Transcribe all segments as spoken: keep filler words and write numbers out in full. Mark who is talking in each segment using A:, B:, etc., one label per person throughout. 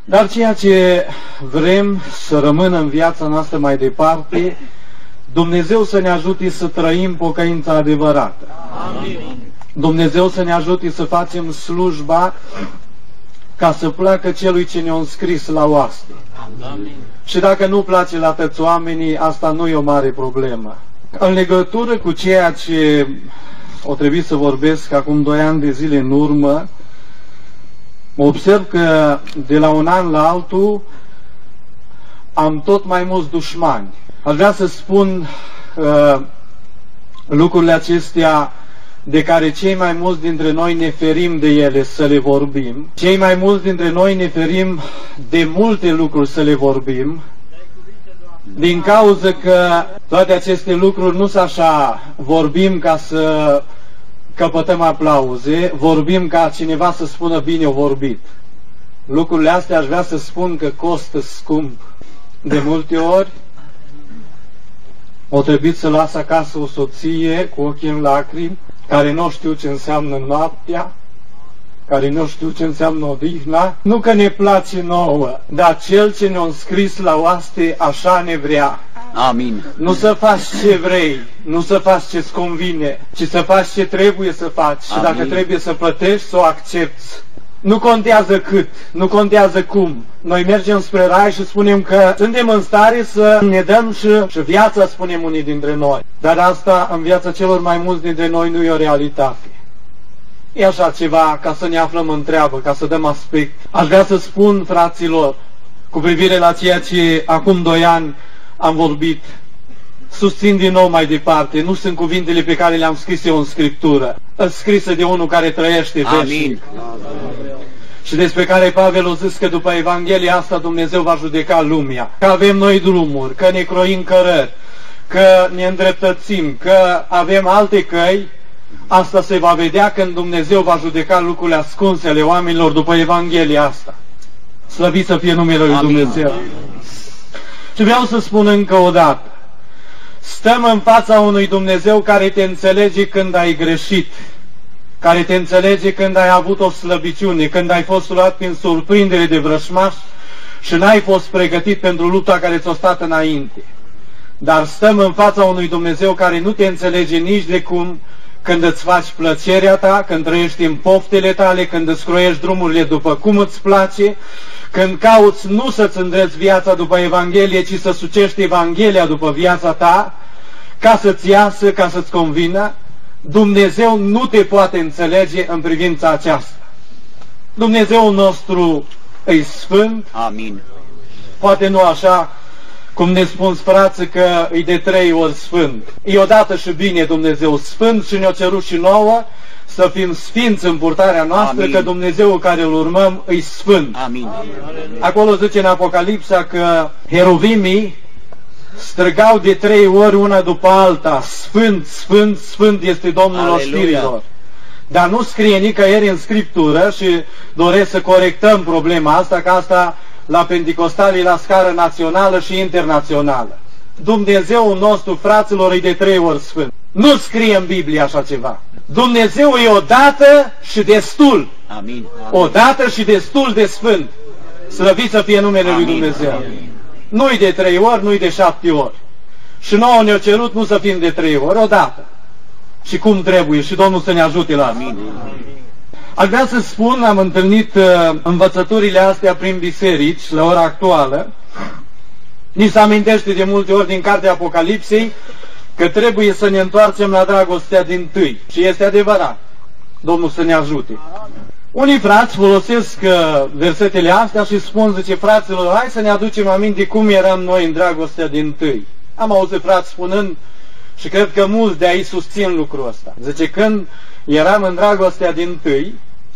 A: Dar ceea ce vrem să rămână în viața noastră mai departe, Dumnezeu să ne ajute să trăim pocăința adevărată. Amin. Dumnezeu să ne ajute să facem slujba ca să placă celui ce ne-a înscris la oaste. Amin. Și dacă nu place la toți oamenii, asta nu e o mare problemă. În legătură cu ceea ce o trebuie să vorbesc acum doi ani de zile în urmă, observ că de la un an la altul am tot mai mulți dușmani. Aș vrea să spun uh, lucrurile acestea de care cei mai mulți dintre noi ne ferim de ele să le vorbim. Cei mai mulți dintre noi ne ferim de multe lucruri să le vorbim, din cauza că toate aceste lucruri nu sunt așa, vorbim ca să căpătăm aplauze, vorbim ca cineva să spună bine o vorbit. Lucrurile astea aș vrea să spun că costă scump. De multe ori o trebuie să las acasă o soție cu ochii în lacrimi, care nu știu ce înseamnă noaptea, care nu știu ce înseamnă odihna. Nu că ne place nouă, dar Cel ce ne-a înscris la oaste așa ne vrea.
B: Amin. Nu
A: să faci ce vrei, nu să faci ce-ți convine, ci să faci ce trebuie să faci. Amin. Și dacă trebuie să plătești, să o accepti. Nu contează cât, nu contează cum. Noi mergem spre rai și spunem că suntem în stare să ne dăm și, și viața, spunem unii dintre noi. Dar asta în viața celor mai mulți dintre noi nu e o realitate. E așa ceva ca să ne aflăm în treabă, ca să dăm aspect. Aș vrea să spun, fraților, cu privire la ceea ce acum doi ani am vorbit, susțin din nou mai departe, nu sunt cuvintele pe care le-am scris eu în Scriptură, scrise de unul care trăiește veșnic. Și despre care Pavel a zis că după Evanghelia asta Dumnezeu va judeca lumea, că avem noi drumuri, că ne croim cărări, că ne îndreptățim, că avem alte căi. Asta se va vedea când Dumnezeu va judeca lucrurile ascunse ale oamenilor după Evanghelia asta. Slăvit să fie numele lui Dumnezeu. Și vreau să spun încă o dată, stăm în fața unui Dumnezeu care te înțelege când ai greșit, care te înțelege când ai avut o slăbiciune, când ai fost luat prin surprindere de vrășmaș și n-ai fost pregătit pentru lupta care ți-a stat înainte. Dar stăm în fața unui Dumnezeu care nu te înțelege nici de cum când îți faci plăcerea ta, când trăiești în poftele tale, când îți croiești drumurile după cum îți place, când cauți nu să-ți îndreți viața după Evanghelie, ci să sucești Evanghelia după viața ta, ca să-ți iasă, ca să-ți convină. Dumnezeu nu te poate înțelege în privința aceasta. Dumnezeul nostru e sfânt.
B: Amin.
A: Poate nu așa cum ne spun frații că e de trei ori sfânt. E odată și bine Dumnezeu sfânt și ne-a cerut și nouă să fim sfinți în purtarea noastră. Amin. Că Dumnezeul care îl urmăm e sfânt.
B: Amin.
A: Acolo zice în Apocalipsa că heruvimii strigau de trei ori una după alta: Sfânt, Sfânt, Sfânt este Domnul oștirilor. Dar nu scrie nicăieri în Scriptură și doresc să corectăm problema asta, că asta la Pentecostali la scară națională și internațională. Dumnezeul nostru, fraților, e de trei ori sfânt. Nu scrie în Biblie așa ceva. Dumnezeu e odată și destul.
B: Amin.
A: Odată și destul de sfânt. Slăvit să fie numele Amin. Lui Dumnezeu. Nu-i de trei ori, nu-i de șapte ori. Și nouă ne-a cerut nu să fim de trei ori, odată. Și cum trebuie, și Domnul să ne ajute la Amin. Aș vrea să spun, am întâlnit uh, învățăturile astea prin biserici, la ora actuală. Ni se amintește de multe ori din cartea Apocalipsei că trebuie să ne întoarcem la dragostea dintâi. Și este adevărat. Domnul să ne ajute. Unii frați folosesc uh, versetele astea și spun, zice, fraților, hai să ne aducem aminte cum eram noi în dragostea dintâi. Am auzit frați spunând, și cred că mulți de aici susțin lucrul ăsta. Zice, când eram în dragostea dintâi,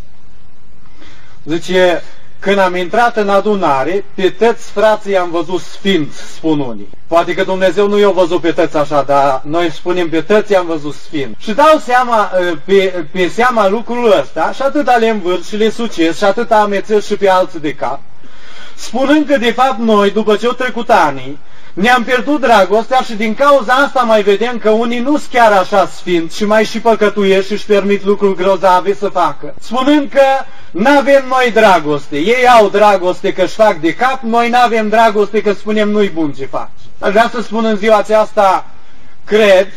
A: zice, când am intrat în adunare, pe toți frații am văzut sfinți, spun unii. Poate că Dumnezeu nu i-a văzut pe toți așa, dar noi spunem pe toți am văzut sfinți. Și dau seama, pe, pe seama lucrul ăsta, și atâta le învârt și le sucesc, și atâta amețesc și pe alții de cap. spunând că de fapt noi, după ce au trecut ani, ne-am pierdut dragostea și din cauza asta mai vedem că unii nu sunt chiar așa sfinți și mai și păcătuiesc și își permit lucruri grozave să facă. Spunând că n-avem noi dragoste. Ei au dragoste că își fac de cap, noi n-avem dragoste că spunem nu-i bun ce faci. Aș vrea să spun în ziua aceasta, cred,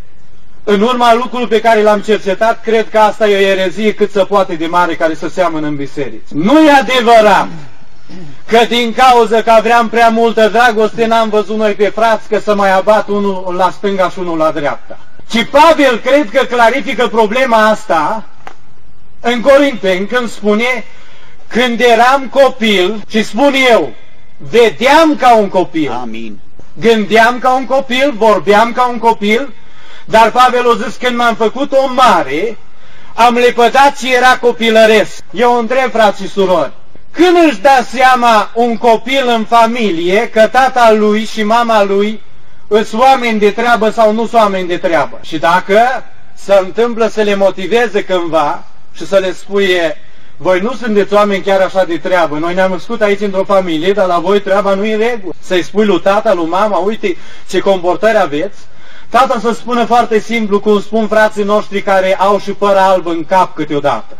A: în urma lucrului pe care l-am cercetat, cred că asta e o erezie cât se poate de mare care se seamănă în biserici. Nu e adevărat că din cauza că aveam prea multă dragoste n-am văzut noi pe frați că să mai abat unul la stânga și unul la dreapta. Ci Pavel cred că clarifică problema asta în Corinteni când spune: când eram copil, și spun eu, vedeam ca un copil, Amin. Gândeam ca un copil, vorbeam ca un copil, dar Pavel a zis: când m-am făcut om mare, am lepădat ce era copilăresc. Eu întreb, frați și surori, când își da seama un copil în familie că tata lui și mama lui sunt oameni de treabă sau nu sunt oameni de treabă? Și dacă se întâmplă să le motiveze cândva și să le spuie: voi nu sunteți oameni chiar așa de treabă, noi ne-am născut aici într-o familie, dar la voi treaba nu e în regulă. Să-i spui lui tata, lui mama: uite ce comportări aveți. Tata să spună foarte simplu, cum spun frații noștri care au și păr alb în cap câteodată.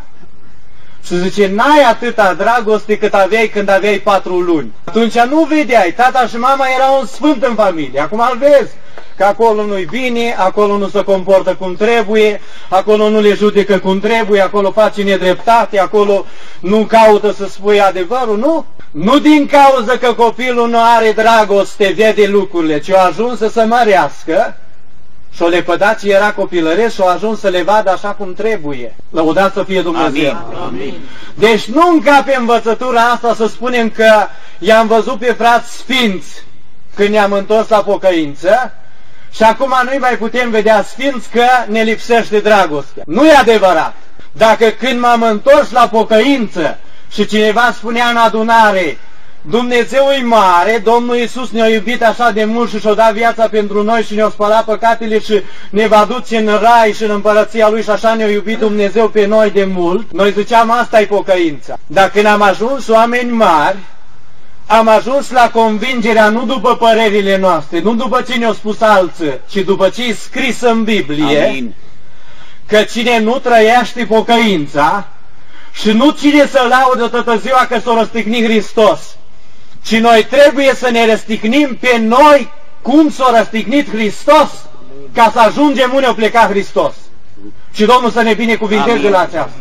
A: Și zice: n-ai atâta dragoste cât aveai când aveai patru luni. Atunci nu vedeai, tata și mama erau un sfânt în familie. Acum îl vezi că acolo nu-i bine, acolo nu se comportă cum trebuie, acolo nu le judecă cum trebuie, acolo face nedreptate, acolo nu caută să spui adevărul, nu? Nu din cauza că copilul nu are dragoste, vede lucrurile, ci a ajuns să se mărească și-o lepădat ce era copilăresc și-o ajuns să le vadă așa cum trebuie. Lăudat să fie Dumnezeu. Amin. Amin. Deci nu încape învățătura asta să spunem că i-am văzut pe frați sfinți când ne-am întors la pocăință și acum nu-i mai putem vedea sfinți că ne lipsește dragostea. Nu e adevărat. Dacă când m-am întors la pocăință și cineva spunea în adunare: Dumnezeu e mare, Domnul Iisus ne-a iubit așa de mult și și-a dat viața pentru noi și ne-a spălat păcatele și ne va duce în rai și în împărăția Lui și așa ne-a iubit Dumnezeu pe noi de mult, noi ziceam: asta e pocăința. Dar când am ajuns oameni mari, am ajuns la convingerea nu după părerile noastre, nu după ce ne-au spus alții, ci după ce e scris în Biblie. Amin. Că cine nu trăiește pocăința și nu cine să laudă toată ziua că s-a răstignit Hristos, ci noi trebuie să ne răstignim pe noi cum s-a răstignit Hristos, ca să ajungem unde a plecat Hristos. Și Domnul să ne binecuvinteze la aceasta.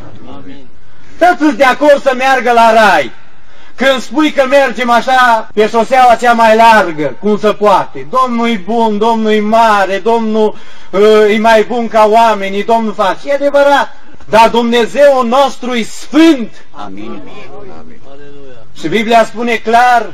A: Toți de acord să meargă la rai. Când spui că mergem așa pe șoseaua cea mai largă, cum se poate, Domnul e bun, Domnul e mare, Domnul uh, e mai bun ca oamenii, Domnul face, e adevărat. Dar Dumnezeu nostru e sfânt. Amin. Amin. Și Biblia spune clar: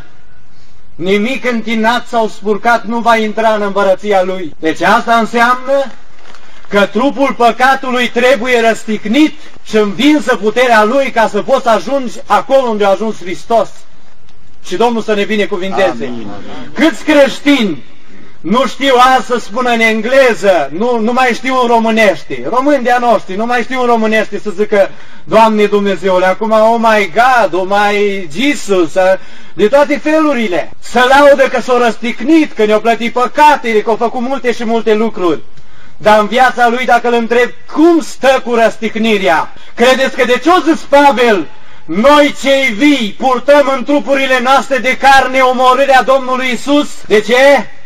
A: nimic întinat sau spurcat nu va intra în împărăția Lui. Deci asta înseamnă că trupul păcatului trebuie răstignit și învinsă puterea Lui ca să poți ajungi acolo unde a ajuns Hristos. Și Domnul să ne binecuvinteze. Amin. Câți creștini nu știu azi să spună în engleză, nu, nu mai știu în românește, români de-a noștri, nu mai știu în românește să zică: Doamne Dumnezeule, acum oh my God, oh my Jesus, de toate felurile. Să laudă că s-au răstignit, că ne-au plătit păcatele, că au făcut multe și multe lucruri. Dar în viața lui, dacă îl întreb cum stă cu răstignirea, credeți că de ce o zis Pavel: noi cei vii purtăm în trupurile noastre de carne omorârea Domnului Iisus? De ce?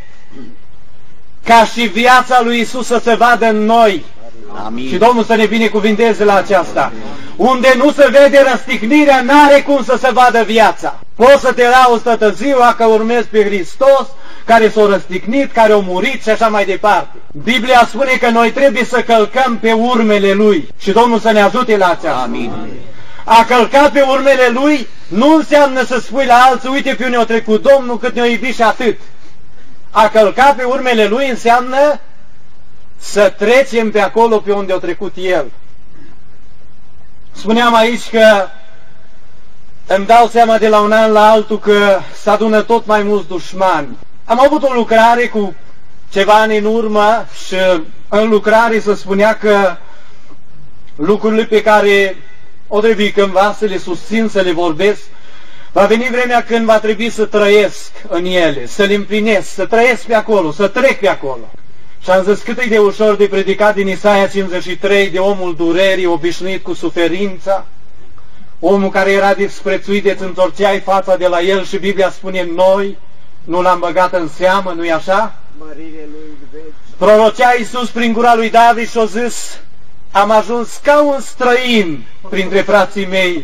A: Ca și viața lui Iisus să se vadă în noi. Amin. Și Domnul să ne binecuvinteze la aceasta. Unde nu se vede răstignirea, n-are cum să se vadă viața. Poți să te lauzi toată ziua că urmezi pe Hristos, care s-a răstignit, care a murit și așa mai departe. Biblia spune că noi trebuie să călcăm pe urmele Lui. Și Domnul să ne ajute la aceasta. Amin. A călca pe urmele Lui nu înseamnă să spui la alții: uite pe unde a trecut Domnul, cât ne-a iubit și atât. A călca pe urmele Lui înseamnă să trecem pe acolo pe unde a trecut El. Spuneam aici că îmi dau seama de la un an la altul că se adună tot mai mulți dușmani. Am avut o lucrare cu ceva ani în urmă și în lucrare se spunea că lucrurile pe care o trebuie cândva să le susțin, să le vorbesc, Va veni vremea când va trebui să trăiesc în ele, să le împlinesc, să trăiesc pe acolo, să trec pe acolo. Și am zis cât e de ușor de predicat din Isaia cincizeci și trei de omul durerii, obișnuit cu suferința, omul care era disprețuit, de-ți întorceai fața de la el și Biblia spune noi nu l-am băgat în seamă, nu-i așa? Prorocea Iisus prin gura lui David și-a zis, am ajuns ca un străin printre frații mei.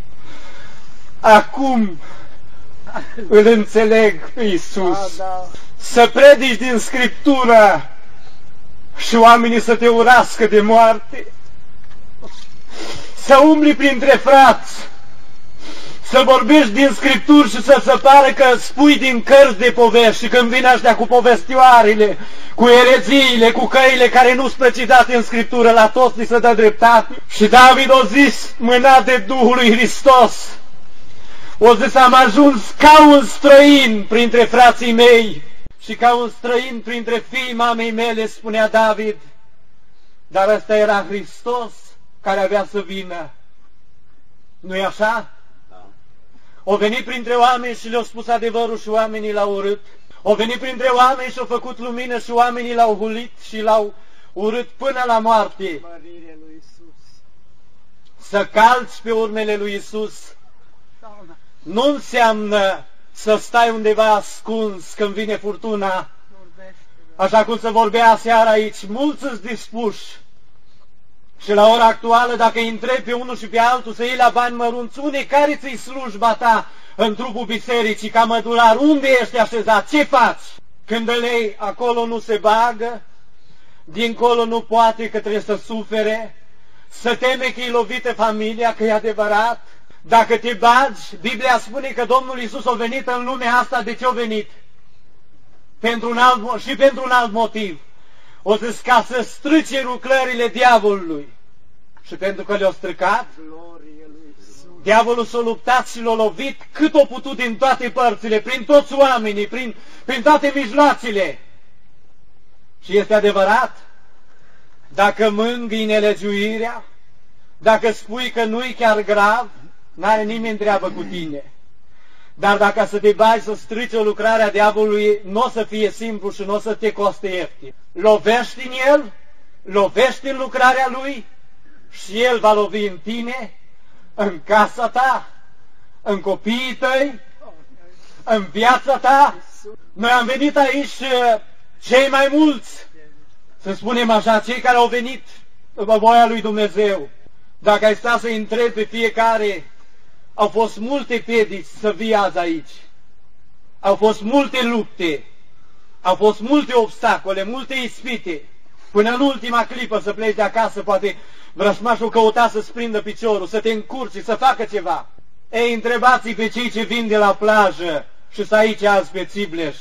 A: Acum îl înțeleg pe Iisus. Să predici din Scriptură și oamenii să te urască de moarte. Să umbli printre frați, să vorbești din Scripturi și să se pară că spui din cărți de povești și când vine ăștia cu povestioarele, cu ereziile, cu căile care nu sunt precidate în Scriptură, la toți li se dă dreptate. Și David a zis, mânat de Duhul lui Hristos, o zis, am ajuns ca un străin printre frații mei și ca un străin printre fiii mamei mele, spunea David, dar ăsta era Hristos care avea să vină. Nu-i așa? Da. O venit printre oameni și le-au spus adevărul și oamenii l-au urât. O venit printre oameni și au făcut lumină și oamenii l-au hulit și l-au urât până la moarte. Să calci pe urmele lui Iisus nu înseamnă să stai undeva ascuns când vine furtuna, așa cum se vorbea seara aici. Mulți sunt dispuși și la ora actuală, dacă îi întrebi pe unul și pe altul să iei la bani mărunți, unde care ți-i slujba ta în trupul bisericii, ca mădular, unde ești așezat, ce faci? Când îl iei, acolo nu se bagă, dincolo nu poate, că trebuie să sufere, să teme că e lovită familia, că e adevărat. Dacă te bagi, Biblia spune că Domnul Iisus a venit în lumea asta, de ce a venit? Pentru un alt, și pentru un alt motiv. O zis ca să strice lucrările diavolului. Și pentru că le-a stricat, diavolul s-a luptat și l-a lovit cât a putut din toate părțile, prin toți oamenii, prin, prin toate mijloacele. Și este adevărat, dacă mângâi nelegiuirea, dacă spui că nu-i chiar grav, n-are nimeni treabă cu tine. Dar dacă să te bagi să strici o lucrare a diavolului, nu o să fie simplu și nu o să te coste ieftin. Lovești în el, lovești în lucrarea lui și el va lovi în tine, în casa ta, în copiii tăi, în viața ta. Noi am venit aici cei mai mulți, să spunem așa, cei care au venit după voia lui Dumnezeu. Dacă ai sta să-i întrebi pe fiecare, au fost multe piedici să vii azi aici. Au fost multe lupte, au fost multe obstacole, multe ispite. Până în ultima clipă să pleci de acasă, poate vrășmașul căuta să-ți prindă piciorul, să te încurci, să facă ceva. Ei, întrebați pe cei ce vin de la plajă și sunt aici azi pe Țibleș.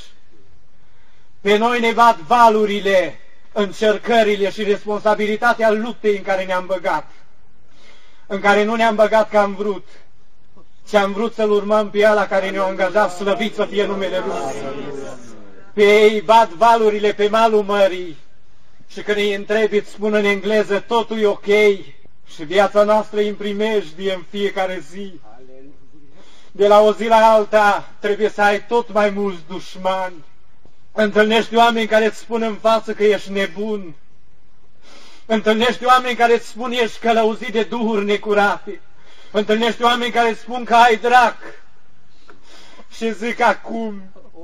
A: Pe noi ne bat valurile, încercările și responsabilitatea luptei în care ne-am băgat. În care nu ne-am băgat că am vrut, ci am vrut să-L urmăm pe ăla care ne-a angajat, slăvit să fie numele Lui. Pe ei bat valurile pe malul mării și când îi întrebi, îți spun în engleză, totul e ok și viața noastră îi în primejdie în fiecare zi. De la o zi la alta trebuie să ai tot mai mulți dușmani. Întâlnești oameni care îți spun în față că ești nebun. Întâlnești oameni care îți spun ești călăuzit de duhuri necurate. Întâlnești oameni care îți spun că ai drac. Și zic acum,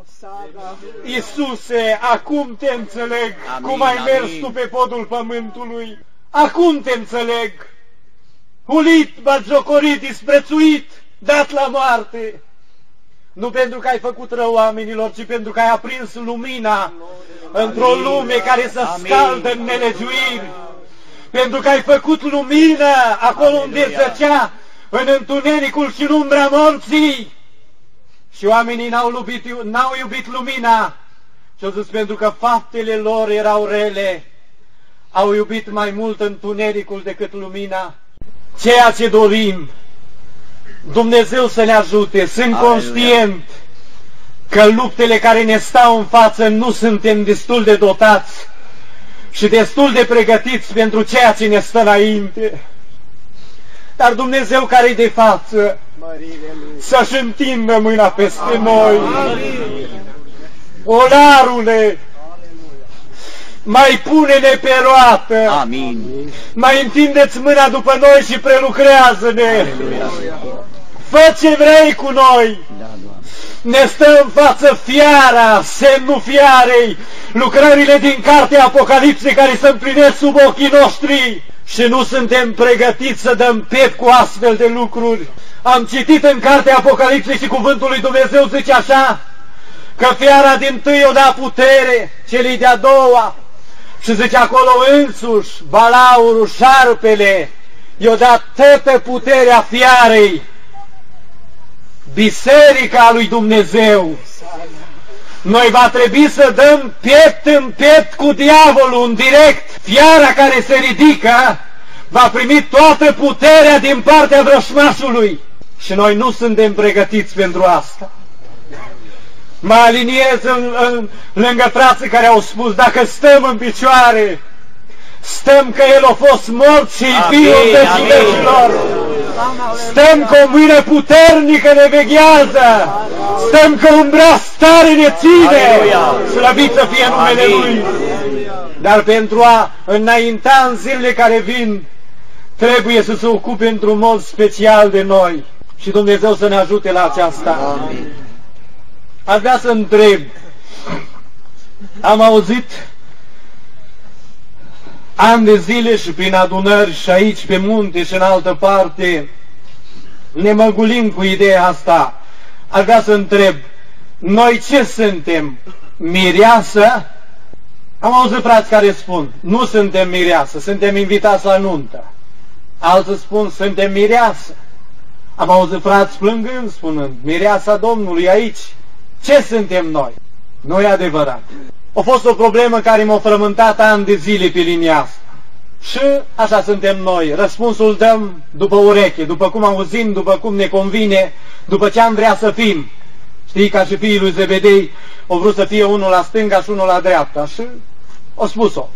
A: Iisuse, acum te înțeleg, amin, cum ai mers amin. Tu pe podul pământului. Acum te înțeleg. Hulit, batjocorit, disprețuit, dat la moarte. Nu pentru că ai făcut rău oamenilor, ci pentru că ai aprins lumina într-o lume care să scaldă în nelegiuiri. Pentru că ai făcut lumină acolo unde zăcea, în întunericul și în umbra morții. Și oamenii n-au iubit, n-au iubit lumina. Și-au zis, pentru că faptele lor erau rele, au iubit mai mult întunericul decât lumina. Ceea ce dorim, Dumnezeu să ne ajute. Sunt Aleluia. Conștient că luptele care ne stau în față nu suntem destul de dotați și destul de pregătiți pentru ceea ce ne stă înainte. Dar Dumnezeu care e de față să-și întindă mâna peste noi. Olarule, mai pune-ne pe roată.
B: Amin.
A: Mai întindeți mâna după noi și prelucrează-ne. Fă ce vrei cu noi. Ne stă în față fiara, semnul fiarei, lucrările din cartea Apocalipsei care se împlinesc sub ochii noștri și nu suntem pregătiți să dăm piept cu astfel de lucruri. Am citit în cartea Apocalipsei și cuvântul lui Dumnezeu zice așa, că fiara din tâi o da putere celei de-a doua și zice acolo însuși balaurul, șarpele, i-o dat toată puterea fiarei. Biserica lui Dumnezeu. Noi va trebui să dăm piept în piept cu diavolul în direct. Fiara care se ridică va primi toată puterea din partea vrășmașului. Și noi nu suntem pregătiți pentru asta. Mă aliniez în, în, lângă frații care au spus, dacă stăm în picioare, stăm că El a fost mort și viul vecii vecilor. Stăm că o mâină puternică ne veghează. Stăm că un braț tare ne ține. Slăvit să fie numele Lui. Dar pentru a înainta în zilele care vin, trebuie să se ocupe într-un mod special de noi. Și Dumnezeu să ne ajute la aceasta. Aș vrea să întreb. Am auzit ani de zile și prin adunări și aici pe munte și în altă parte ne măgulim cu ideea asta. Aș vrea să întreb, noi ce suntem? Mireasă? Am auzit frați care spun, nu suntem mireasă, suntem invitați la nuntă. Alții spun, suntem mireasă. Am auzit frați plângând, spunând, mireasa Domnului aici. Ce suntem noi? Nu e adevărat. A fost o problemă care m-a frământat ani de zile pe linia asta. Și așa suntem noi. Răspunsul dăm după ureche, după cum auzim, după cum ne convine, după ce am vrea să fim. Știi, ca și fiii lui Zebedei, au vrut să fie unul la stânga și unul la dreapta. Și au spus-o.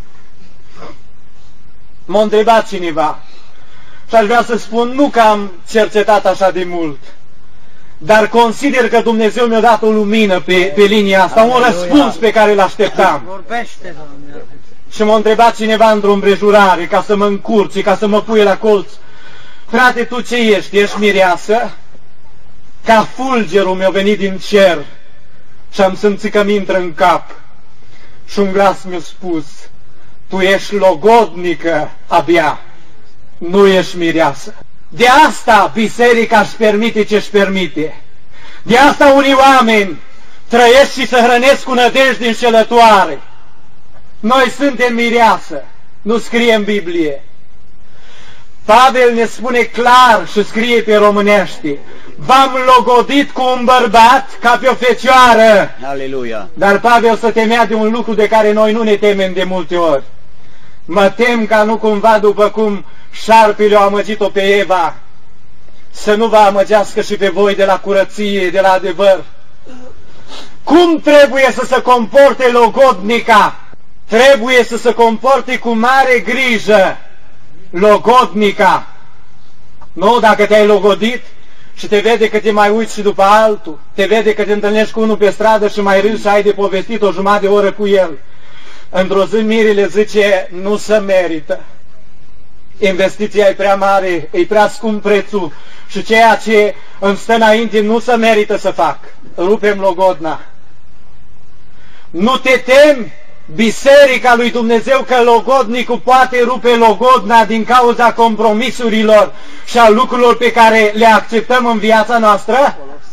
A: M-a întrebat cineva. Și aș vrea să spun, nu că am cercetat așa de mult, dar consider că Dumnezeu mi-a dat o lumină pe, pe linia asta, un răspuns pe care îl așteptam.
C: Vorbește, Doamne.
A: Și m-a întrebat cineva într-o împrejurare, ca să mă încurce, ca să mă puie la colț. Frate, tu ce ești? Ești mireasă? Ca fulgerul mi-a venit din cer și am simțit că mi intră în cap. Și un glas mi-a spus, tu ești logodnică abia, nu ești mireasă. De asta biserica își permite ce își permite. De asta unii oameni trăiesc și se hrănesc cu nădejde înșelătoare. Noi suntem mireasă, nu scrie în Biblie. Pavel ne spune clar și scrie pe românește, v-am logodit cu un bărbat ca pe o fecioară.
B: Aleluia.
A: Dar Pavel se temea de un lucru de care noi nu ne temem de multe ori. Mă tem ca nu cumva după cum șarpele a amăgit-o pe Eva, să nu vă amăgească și pe voi de la curăție, de la adevăr. Cum trebuie să se comporte logodnica? Trebuie să se comporte cu mare grijă logodnica. Nu, dacă te-ai logodit și te vede că te mai uiți și după altul, te vede că te întâlnești cu unul pe stradă și mai râzi și ai de povestit o jumătate de oră cu el. Într-o zi Mirile zice, nu se merită. Investiția e prea mare, e prea scump prețul și ceea ce îmi stă înainte nu se merită să fac. Rupem logodna. Nu te temi, biserica lui Dumnezeu, că logodnicul poate rupe logodna din cauza compromisurilor și a lucrurilor pe care le acceptăm în viața noastră?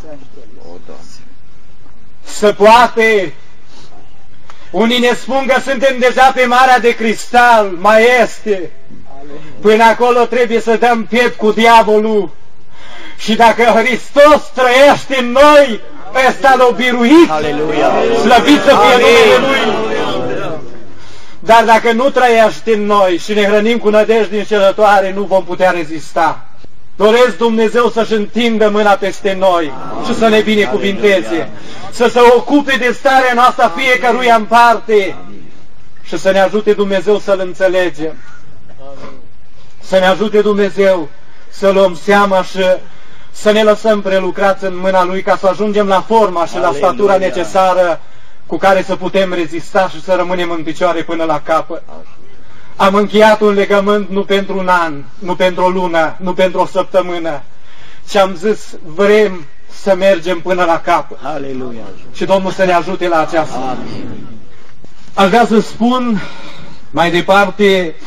A: Se poate. Unii ne spun că suntem deja pe Marea de Cristal, mai este. Până acolo trebuie să dăm piept cu diavolul. Și dacă Hristos trăiește în noi, ăsta l-a biruit.
B: Aleluia.
A: Slăvit să fie numele Lui. Dar dacă nu trăiește în noi și ne hrănim cu nădejde înșelătoare, nu vom putea rezista. Doresc Dumnezeu să-și întindă mâna peste noi și să ne binecuvinteze, să se ocupe de starea noastră fiecăruia în parte și să ne ajute Dumnezeu să-L înțelegem. Să ne ajute Dumnezeu să luăm seama și să ne lăsăm prelucrați în mâna Lui ca să ajungem la forma și la statura necesară cu care să putem rezista și să rămânem în picioare până la capăt. Am încheiat un legământ nu pentru un an, nu pentru o lună, nu pentru o săptămână, ci am zis, vrem să mergem până la capăt.
B: Aleluia.
A: Și Domnul să ne ajute la aceasta.
B: Amin.
A: Aș vrea să spun mai departe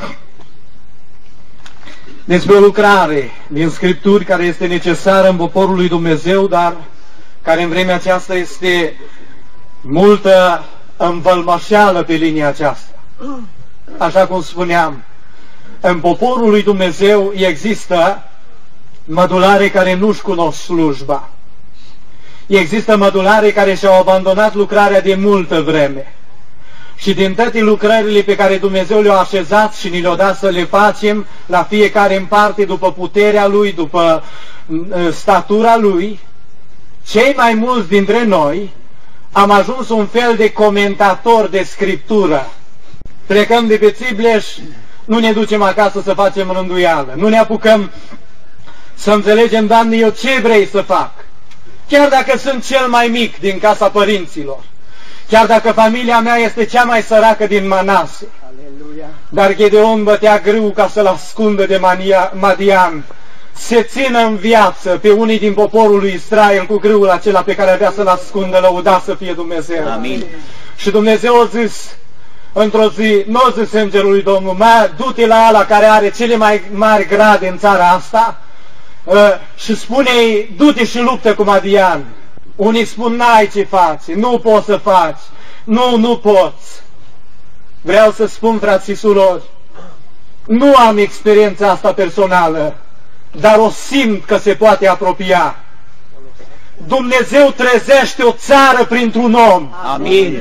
A: despre o lucrare din Scripturi care este necesară în poporul lui Dumnezeu, dar care în vremea aceasta este multă învălmășeală pe linia aceasta. Așa cum spuneam, în poporul lui Dumnezeu există mădulare care nu-și cunosc slujba. Există mădulare care și-au abandonat lucrarea de multă vreme. Și din toate lucrările pe care Dumnezeu le-a așezat și ni le-a dat să le facem, la fiecare în parte, după puterea Lui, după statura Lui, cei mai mulți dintre noi am ajuns un fel de comentator de Scriptură. Plecăm de pe Țibleș, nu ne ducem acasă să facem rânduială, nu ne apucăm să înțelegem, Doamne, eu ce vrei să fac? Chiar dacă sunt cel mai mic din casa părinților, chiar dacă familia mea este cea mai săracă din Manase,
B: Aleluia.
A: dar Gedeon bătea grâu ca să-l ascundă de Mania, Madian, se țină în viață pe unii din poporul lui Israel cu grâul acela pe care avea să-l ascundă, lăudat să fie Dumnezeu.
B: Amin.
A: Și Dumnezeu a zis, într-o zi, nu a zis îngerului Domnul, mai du-te la ala care are cele mai mari grade în țara asta uh, și spune-i, du-te și luptă cu Madian. Unii spun, n-ai ce faci, nu poți să faci, nu, nu poți. Vreau să spun, frați și surori, nu am experiența asta personală, dar o simt că se poate apropia. Dumnezeu trezește o țară printr-un om.
B: Amin.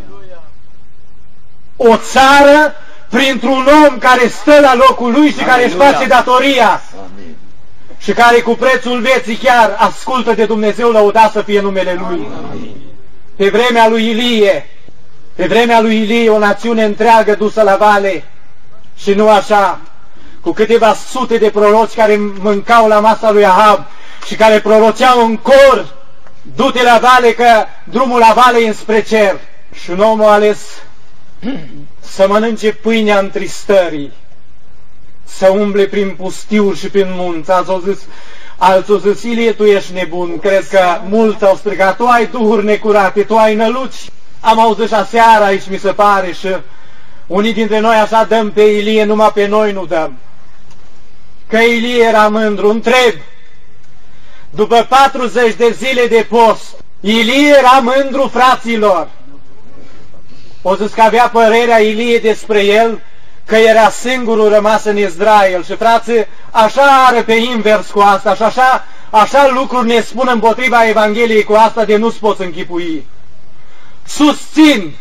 A: O țară printr-un om care stă la locul lui și care își face datoria.
B: Amin.
A: Și care cu prețul vieții chiar ascultă de Dumnezeu, lăudat să fie numele Lui.
B: Amin.
A: Pe vremea lui Ilie, pe vremea lui Ilie, o națiune întreagă dusă la vale, și nu așa, cu câteva sute de proroci care mâncau la masa lui Ahab și care proroceau în cor, du-te la vale că drumul la vale e înspre cer. Și un om a ales să mănânce pâinea întristării, să umble prin pustiuri și prin munți. Azi au zis, alții au zis, Ilie, tu ești nebun, cred că mulți au strigat, tu ai duhuri necurate, tu ai năluci. Am auzit și aseară aici, mi se pare, și unii dintre noi așa dăm pe Ilie, numai pe noi nu dăm. Că Ilie era mândru, întreb, după patruzeci de zile de post, Ilie era mândru, fraților? O zis că avea părerea Ilie despre el, că era singurul rămas în Israel. Și frații, așa are pe invers cu asta și așa, așa lucruri ne spun împotriva Evangheliei cu asta de nu-ți poți închipui. Susțin,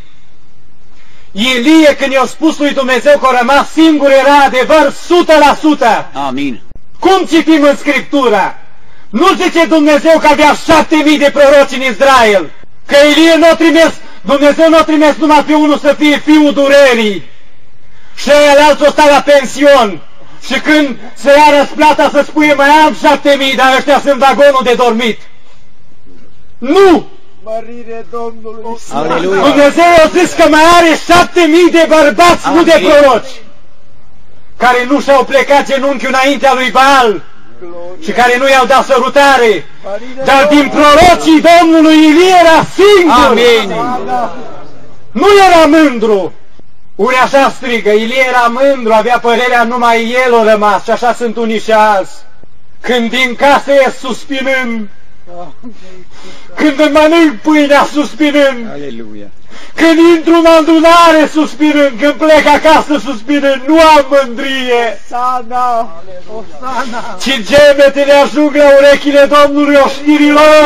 A: Ilie când i-a spus lui Dumnezeu că a rămas singur era adevăr o sută la sută.
B: Amin.
A: Cum citim în Scriptură? Nu zice Dumnezeu că avea șapte mii de proroci în Israel, că Ilie n-a trimis, Dumnezeu n-a trimis numai pe unul să fie fiul durerii și el altul sta la pension și când se ia răsplata să spune mai am șapte mii, dar ăștia sunt vagonul de dormit. Nu!
C: Mărire Domnului.
B: Aleluia.
A: Dumnezeu a zis că mai are șapte mii de bărbați,
B: Amin.
A: nu de proroci, care nu și-au plecat genunchiul înaintea lui Baal și care nu i-au dat sărutare, dar din prorocii Domnului Ilie era singur.
B: Amin.
A: Nu era mândru. Unii așa strigă, Ilie era mândru, avea părerea numai el a rămas și așa sunt unii și azi. Când din casă ies suspinând, când îmi mănânc pâinea suspinând,
B: Aleluia.
A: când intru în adunare suspinând, când plec acasă suspinând, nu am mândrie,
C: Osana! Osana!
A: ci gemetele ajung la urechile Domnului oștirilor.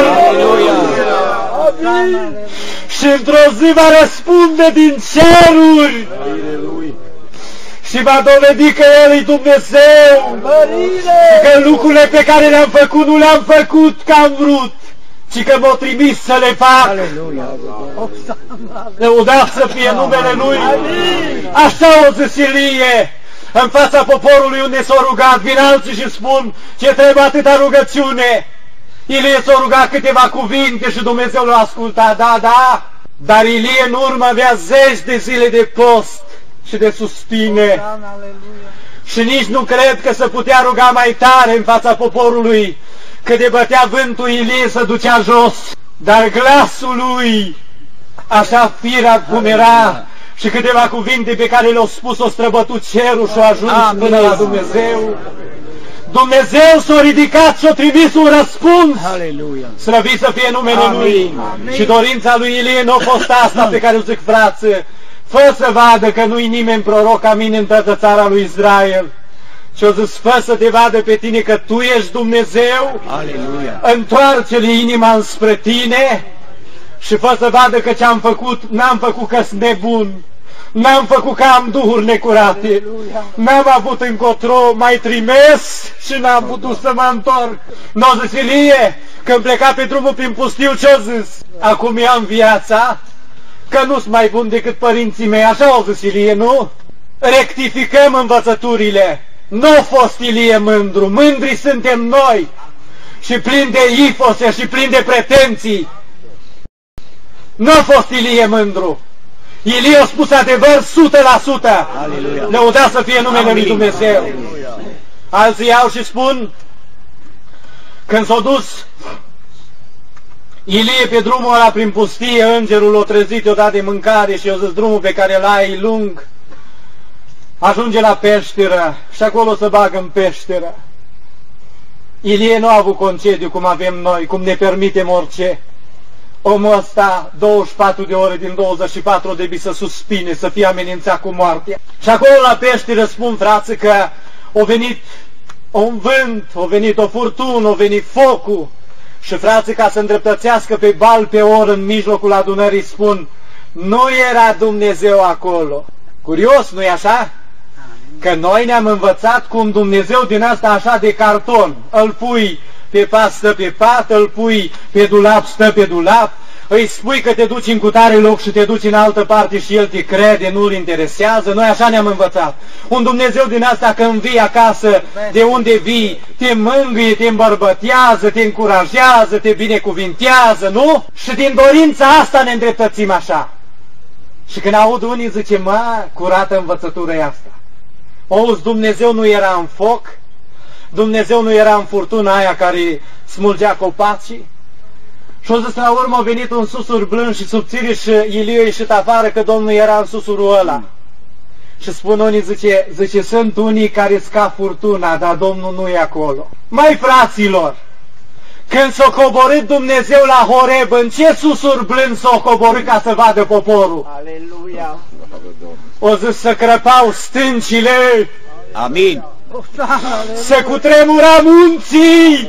C: Amin!
A: Și într-o zi va răspunde din ceruri și va dovedi că El e Dumnezeu,
C: Mărire!
A: că lucrurile pe care le-am făcut nu le-am făcut că am vrut, ci că m-a trimis să le fac.
B: Aleluia.
C: Osana!
A: Lăudat să fie numele Lui. Așa o zis Ilie în fața poporului unde s-a rugat. Vin alții și spun, ce trebuie atâta rugăciune. Ilie s-a rugat câteva cuvinte și Dumnezeu l-a ascultat, da, da, dar Ilie în urmă avea zeci de zile de post și de suspine. Și nici nu cred că se putea ruga mai tare în fața poporului, că de bătea vântul Ilie se ducea jos, dar glasul lui, așa firea cum era, și câteva cuvinte pe care le-au spus, o străbătut cerul și-o ajuns Amin. Până la Dumnezeu. Dumnezeu s-a ridicat și-a trimis un răspuns. Aleluia. Slăvit să fie numele Amin. Lui. Amin. Și dorința lui Ilie nu a fost asta pe care o zic, frață, fă să vadă că nu-i nimeni proroc ca mine în toată țara lui Israel. Și o zis, fă să te vadă pe tine că tu ești Dumnezeu. Aleluia. Întoarce-le inima înspre tine și fă să vadă că ce-am făcut, n-am făcut că sunt nebun, n-am făcut că am duhuri necurate, n-am avut încotro, mai trimis și n-am putut să mă întorc. N-o zis Ilie, când pleca pe drumul prin pustiu, ce-o zis? Acum i-am viața, că nu-s mai bun decât părinții mei, așa o zis Ilie, nu? Rectificăm învățăturile. Nu a fost Ilie mândru, mândri suntem noi și plini de ifose și plini de pretenții. Nu a fost Ilie mândru. Ilie a spus adevăr sută la sută. Lăudați să fie numele lui Dumnezeu. Aleluia. Alții iau și spun, când s-a dus Ilie pe drumul ăla prin pustie, îngerul l-a trezit, i-a dat de mâncare și i-a zis, drumul pe care l-ai e lung, ajunge la peșteră și acolo se bagă în peșteră. Ilie nu a avut concediu cum avem noi, cum ne permitem orice. Omul ăsta douăzeci și patru de ore din douăzeci și patru de să suspine, să fie amenințat cu moartea. Și acolo la peșteră spun, frață, că a venit un vânt, a venit o furtună, a venit focul. Și frață, ca să îndreptățească pe bal pe oră în mijlocul adunării, spun, nu era Dumnezeu acolo. Curios, nu-i așa? Că noi ne-am învățat cum Dumnezeu din asta așa de carton. Îl pui pe pat, stă pe pat, îl pui pe dulap, stă pe dulap, îi spui că te duci în cutare loc și te duci în altă parte și el te crede, nu-l interesează. Noi așa ne-am învățat. Un Dumnezeu din asta când vii acasă, de unde vii, te mângâie, te îmbărbătează, te încurajează, te binecuvintează, nu? Și din dorința asta ne îndreptățim așa. Și când aud unii zice, mă, curată învățătură e asta. Auzi, Dumnezeu nu era în foc, Dumnezeu nu era în furtuna aia care smulgea copacii. Și o zis, la urmă a venit un susur blând și subțire și Ilie a ieșit afară că Domnul era în susurul ăla. Și spun unii, zice, zice, sunt unii care sca furtuna, dar Domnul nu e acolo. Mai fraților, când s-a coborât Dumnezeu la Horeb, în ce susur blând s-a coborât ca să vadă poporul? Aleluia! O zis, să crăpau stâncile. Amin! Să cutremura munții.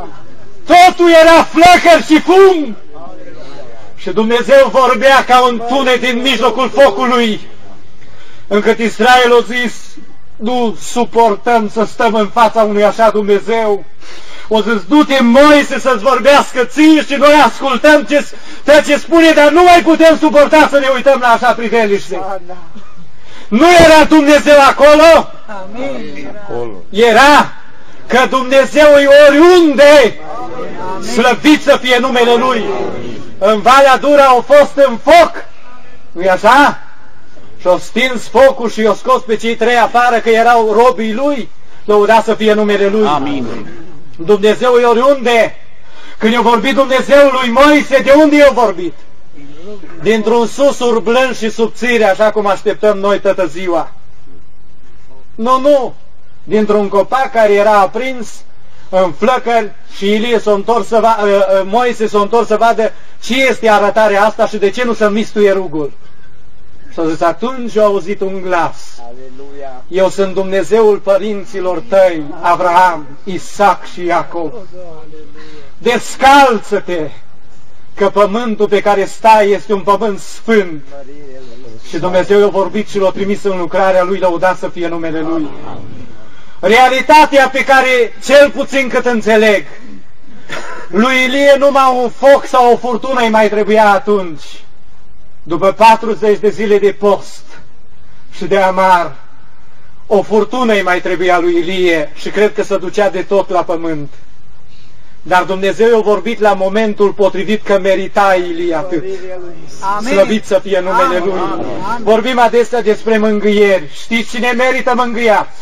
A: Totul era flăcări și fum. Și Dumnezeu vorbea ca un tunet din mijlocul focului, încât Israel a zis, nu suportăm să stăm în fața unui așa Dumnezeu. O zis, du-te, Moise, să-ți vorbească ție și noi ascultăm ce, ce spune, dar nu mai putem suporta să ne uităm la așa priveliște. Nu era Dumnezeu acolo? Amin. Era că Dumnezeu e oriunde. Amin. Slăvit să fie numele Lui. Amin. În Valea Dura au fost în foc, nu-i așa? Și-au stins focul și i-au scos pe cei trei afară că erau robii Lui. Lăudați să fie numele Lui. Amin. Dumnezeu e oriunde. Când i-a vorbit Dumnezeu lui Moise, de unde i-a vorbit? Dintr-un susur blând și subțire, așa cum așteptăm noi toată ziua. Nu, nu, dintr-un copac care era aprins în flăcări și Ilie s-a întors să va, Moise s-a întors să vadă ce este arătarea asta și de ce nu se mistuie rugul. Și-a zis, atunci a auzit un glas. Aleluia. Eu sunt Dumnezeul părinților tăi, Abraham, Isaac și Iacov. Descalță-te, că pământul pe care stai este un pământ sfânt. Și Dumnezeu i-a vorbit și l-a trimis în lucrarea Lui, lăudat să fie numele Lui. Realitatea pe care, cel puțin cât înțeleg, lui Ilie numai un foc sau o furtună îi mai trebuia atunci. După patruzeci de zile de post și de amar, o furtună îi mai trebuia lui Ilie și cred că se ducea de tot la pământ. Dar Dumnezeu a vorbit la momentul potrivit că merita Ilie atât.
C: Amin.
A: Slăvit să fie numele Lui.
C: Amin.
A: Vorbim adesea despre mângâieri. Știți cine merită mângâiați?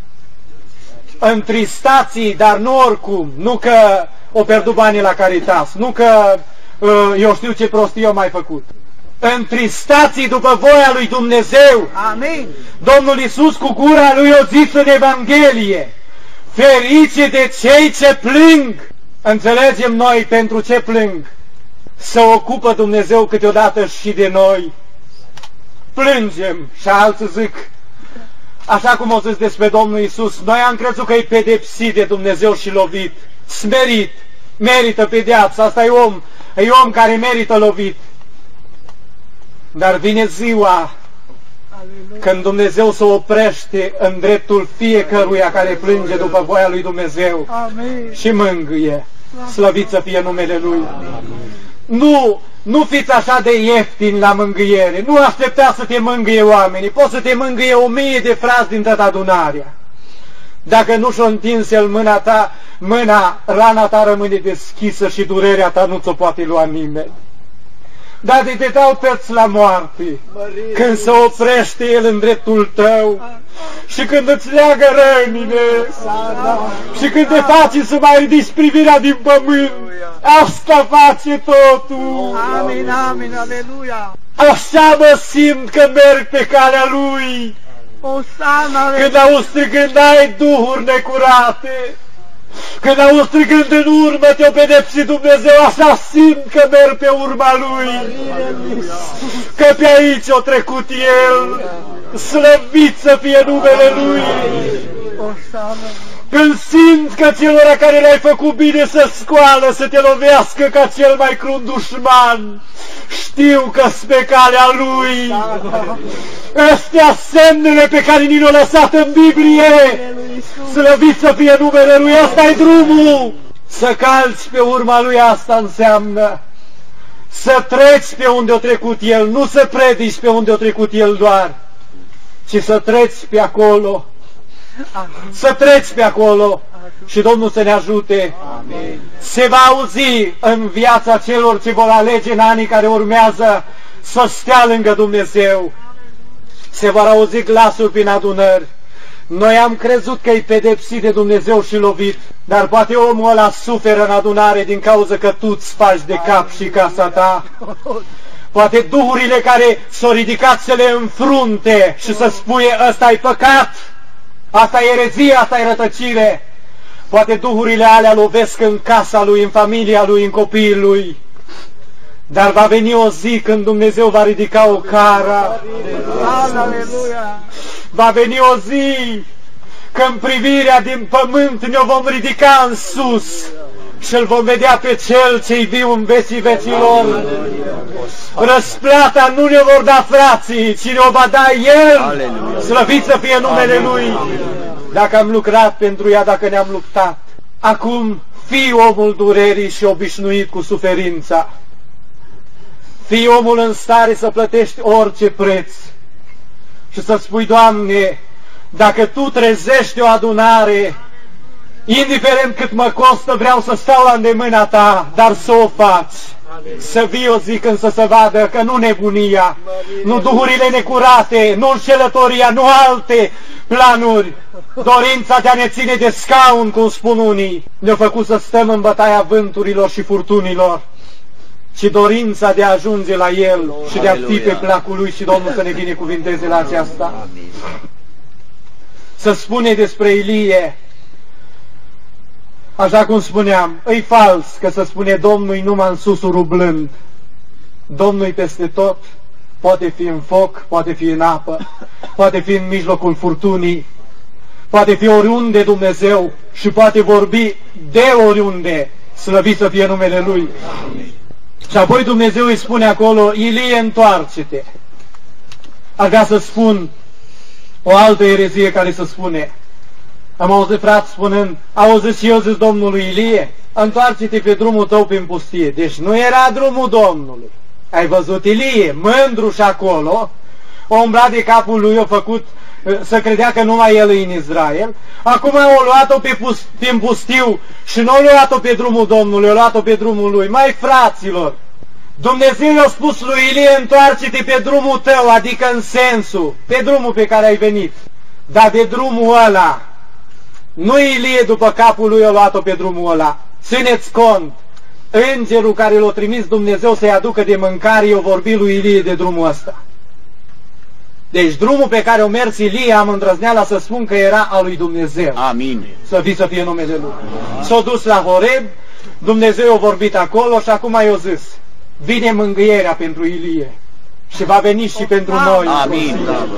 A: Întristații, dar nu oricum. Nu că o pierdu banii la Caritas. Nu că eu știu ce prostie au mai făcut. Întristații după voia lui Dumnezeu.
C: Amin.
A: Domnul Iisus cu gura Lui o zis în Evanghelie: ferice de cei ce plâng. Înțelegem noi pentru ce plâng. Se ocupă Dumnezeu câteodată și de noi. Plângem și alții zic, așa cum au zis despre Domnul Iisus, noi am crezut că e pedepsit de Dumnezeu și lovit, smerit, merită pedeapsa, asta e om, e om care merită lovit. Dar vine ziua când Dumnezeu se oprește în dreptul fiecăruia care plânge după voia lui Dumnezeu.
C: Amin.
A: Și mângâie. Slăvit să fie numele Lui. Nu, nu fiți așa de ieftini la mângâiere. Nu aștepta să te mângâie oamenii. Poți să te mângâie o mie de frați din toată adunarea. Dacă nu și-o întins el mâna ta, mâna, rana ta rămâne deschisă și durerea ta nu ți-o poate lua nimeni. Dar de te dau toți la moarte, când se oprește El în dreptul tău și când îți leagă rănile și când te face să mai ridici privirea din pământ, asta face totul.
C: Amin, amin, aleluia.
A: Așa mă simt că merg pe calea Lui,
C: Osana,
A: când auzi strigând, ai duhuri necurate. Când auzi strigând în urmă, te-o pedepsi Dumnezeu, așa simt că merg pe urma Lui, că pe aici o trecut El, slăvit să fie numele Lui. Când simt că celora care le-ai făcut bine să scoală, să te lovească ca cel mai crunt dușman, știu că-s pe calea Lui. Astea semnele pe care ni le-a lăsat în Biblie, slăvit să fie numele Lui, asta-i drumul. Să calci pe urma Lui, asta înseamnă să treci pe unde a trecut El, nu să predici pe unde a trecut El doar, ci să treci pe acolo. Să treci pe acolo și Domnul să ne ajute. Amin. Se va auzi în viața celor ce vor alege în anii care urmează să stea lângă Dumnezeu. Se vor auzi glasuri prin adunări. Noi am crezut că e pedepsit de Dumnezeu și lovit, dar poate omul ăla suferă în adunare din cauza că tu îți faci de cap și casa ta. Poate duhurile care s-au ridicat să le înfrunte și să spui ăsta e păcat, asta e erezie, asta e rătăcire. Poate duhurile alea lovesc în casa lui, în familia lui, în copiii lui. Dar va veni o zi când Dumnezeu va ridica o cara.
C: Aleluia!
A: Va veni o zi când privirea din pământ ne-o vom ridica în sus și îl vom vedea pe Cel ce-i viu în vecii vecilor. Răsplata nu ne vor da frații, ci ne-o va da El. Slăvit să fie numele Lui. Dacă am lucrat pentru ea, dacă ne-am luptat. Acum fii omul durerii și obișnuit cu suferința. Fii omul în stare să plătești orice preț și să spui, Doamne, dacă Tu trezești o adunare, indiferent cât mă costă, vreau să stau la îndemâna Ta, dar să o faci. Să vii o zi când să se vadă că nu nebunia, nu duhurile necurate, nu înșelătoria, nu alte planuri, dorința de a ne ține de scaun, cum spun unii, ne-a făcut să stăm în bătaia vânturilor și furtunilor, ci dorința de a ajunge la El și de a fi pe placul Lui și Domnul să ne binecuvinteze la aceasta. Să spune despre Ilie, așa cum spuneam, e fals că să spune Domnul-i numai în susurul blând. Domnul-i peste tot, poate fi în foc, poate fi în apă, poate fi în mijlocul furtunii, poate fi oriunde Dumnezeu și poate vorbi de oriunde, slăvit să fie numele Lui. Amin. Și apoi Dumnezeu îi spune acolo, Ilie, întoarce-te. Aș vrea să spun o altă erezie care se spune. Am auzit frați spunând, auzit și eu zis Domnului Ilie, întoarce-te pe drumul tău prin pustie. Deci nu era drumul Domnului. Ai văzut Ilie, mândru și acolo, o umblat de capul lui, a făcut să credea că numai el e în Israel. Acum au luat-o pe, pe pustiu și nu au luat-o pe drumul Domnului, au luat-o pe drumul lui. Mai fraților, Dumnezeu i-a spus lui Ilie, întoarce-te pe drumul tău, adică în sensul, pe drumul pe care ai venit. Dar de drumul ăla, nu Ilie după capul lui a luat-o pe drumul ăla. Țineți cont, îngerul care l-a trimis Dumnezeu să-i aducă de mâncare, i-a vorbit lui Ilie de drumul ăsta. Deci drumul pe care o mers Ilie, am îndrăzneala să spun că era al lui Dumnezeu.
B: Amin.
A: Să fie să fie numele Lui. S-a dus la Horeb, Dumnezeu a vorbit acolo și acum i-a zis, vine mângâierea pentru Ilie și va veni și pentru noi.
B: Amin.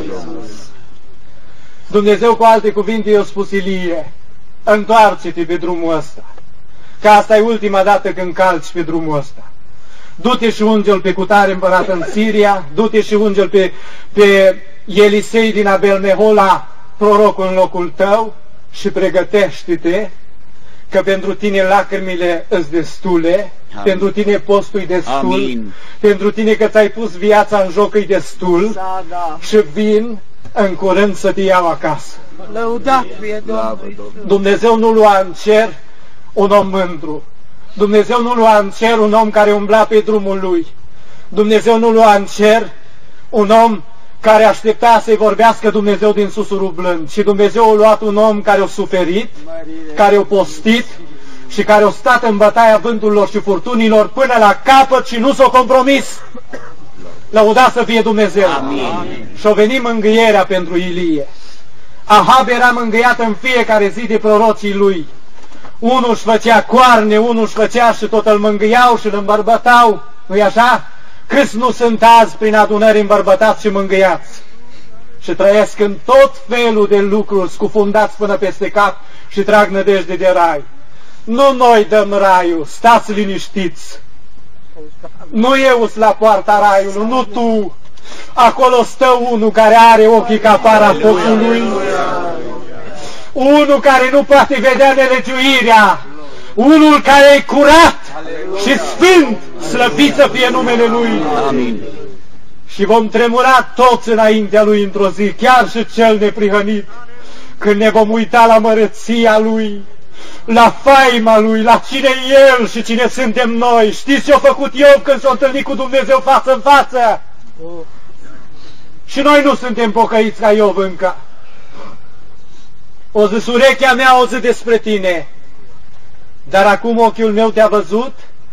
A: Dumnezeu cu alte cuvinte i-a spus Ilie, întoarce-te pe drumul ăsta, că asta e ultima dată când calci pe drumul ăsta. Du-te și unge-l pe cutare împărat în Siria, du-te și unge-l pe, pe Elisei din Abel Mehola, prorocul în locul tău, și pregătește-te, că pentru tine lacrimile îți destule, Amin. Pentru tine postul e destul, Amin. Pentru tine că ți-ai pus viața în joc e destul,
C: Da, da.
A: și vin în curând să te iau acasă.
C: Lăudat fie Domnul Iisus.
A: Dumnezeu nu lua în cer un om mândru. Dumnezeu nu lua în cer un om care umbla pe drumul lui. Dumnezeu nu lua în cer un om care aștepta să-i vorbească Dumnezeu din susurul blând. Și Dumnezeu a luat un om care a suferit, care a postit și care a stat în bătaia vânturilor și furtunilor până la capăt și nu s-a compromis. Lăudat să fie Dumnezeu.
B: Amin.
A: Și-a venit mângâierea pentru Ilie. Ahab era mângâiat în fiecare zi de prorocii lui. Unul își făcea coarne, unul își făcea și tot îl mângâiau și îl îmbărbătau. Nu-i așa? Câți nu sunt azi prin adunări îmbărbătați și mângâiați? Și trăiesc în tot felul de lucruri scufundați până peste cap și trag nădejde de rai. Nu noi dăm raiul, stați liniștiți. Nu eu sunt la poarta raiului, nu tu. Acolo stă unul care are ochii ca para focului. Unul care nu poate vedea nelegiuirea. Unul care e curat și sfânt, slăvit să fie numele Lui.
B: Amin.
A: Și vom tremura toți înaintea Lui într-o zi, chiar și cel neprihănit, când ne vom uita la măreția Lui, la faima Lui, la cine e El și cine suntem noi. Știți ce a făcut Iov când s-a întâlnit cu Dumnezeu față în față? Și noi nu suntem pocăiți ca Iov încă. O zis, urechea mea a auzit despre tine, dar acum ochiul meu te-a văzut.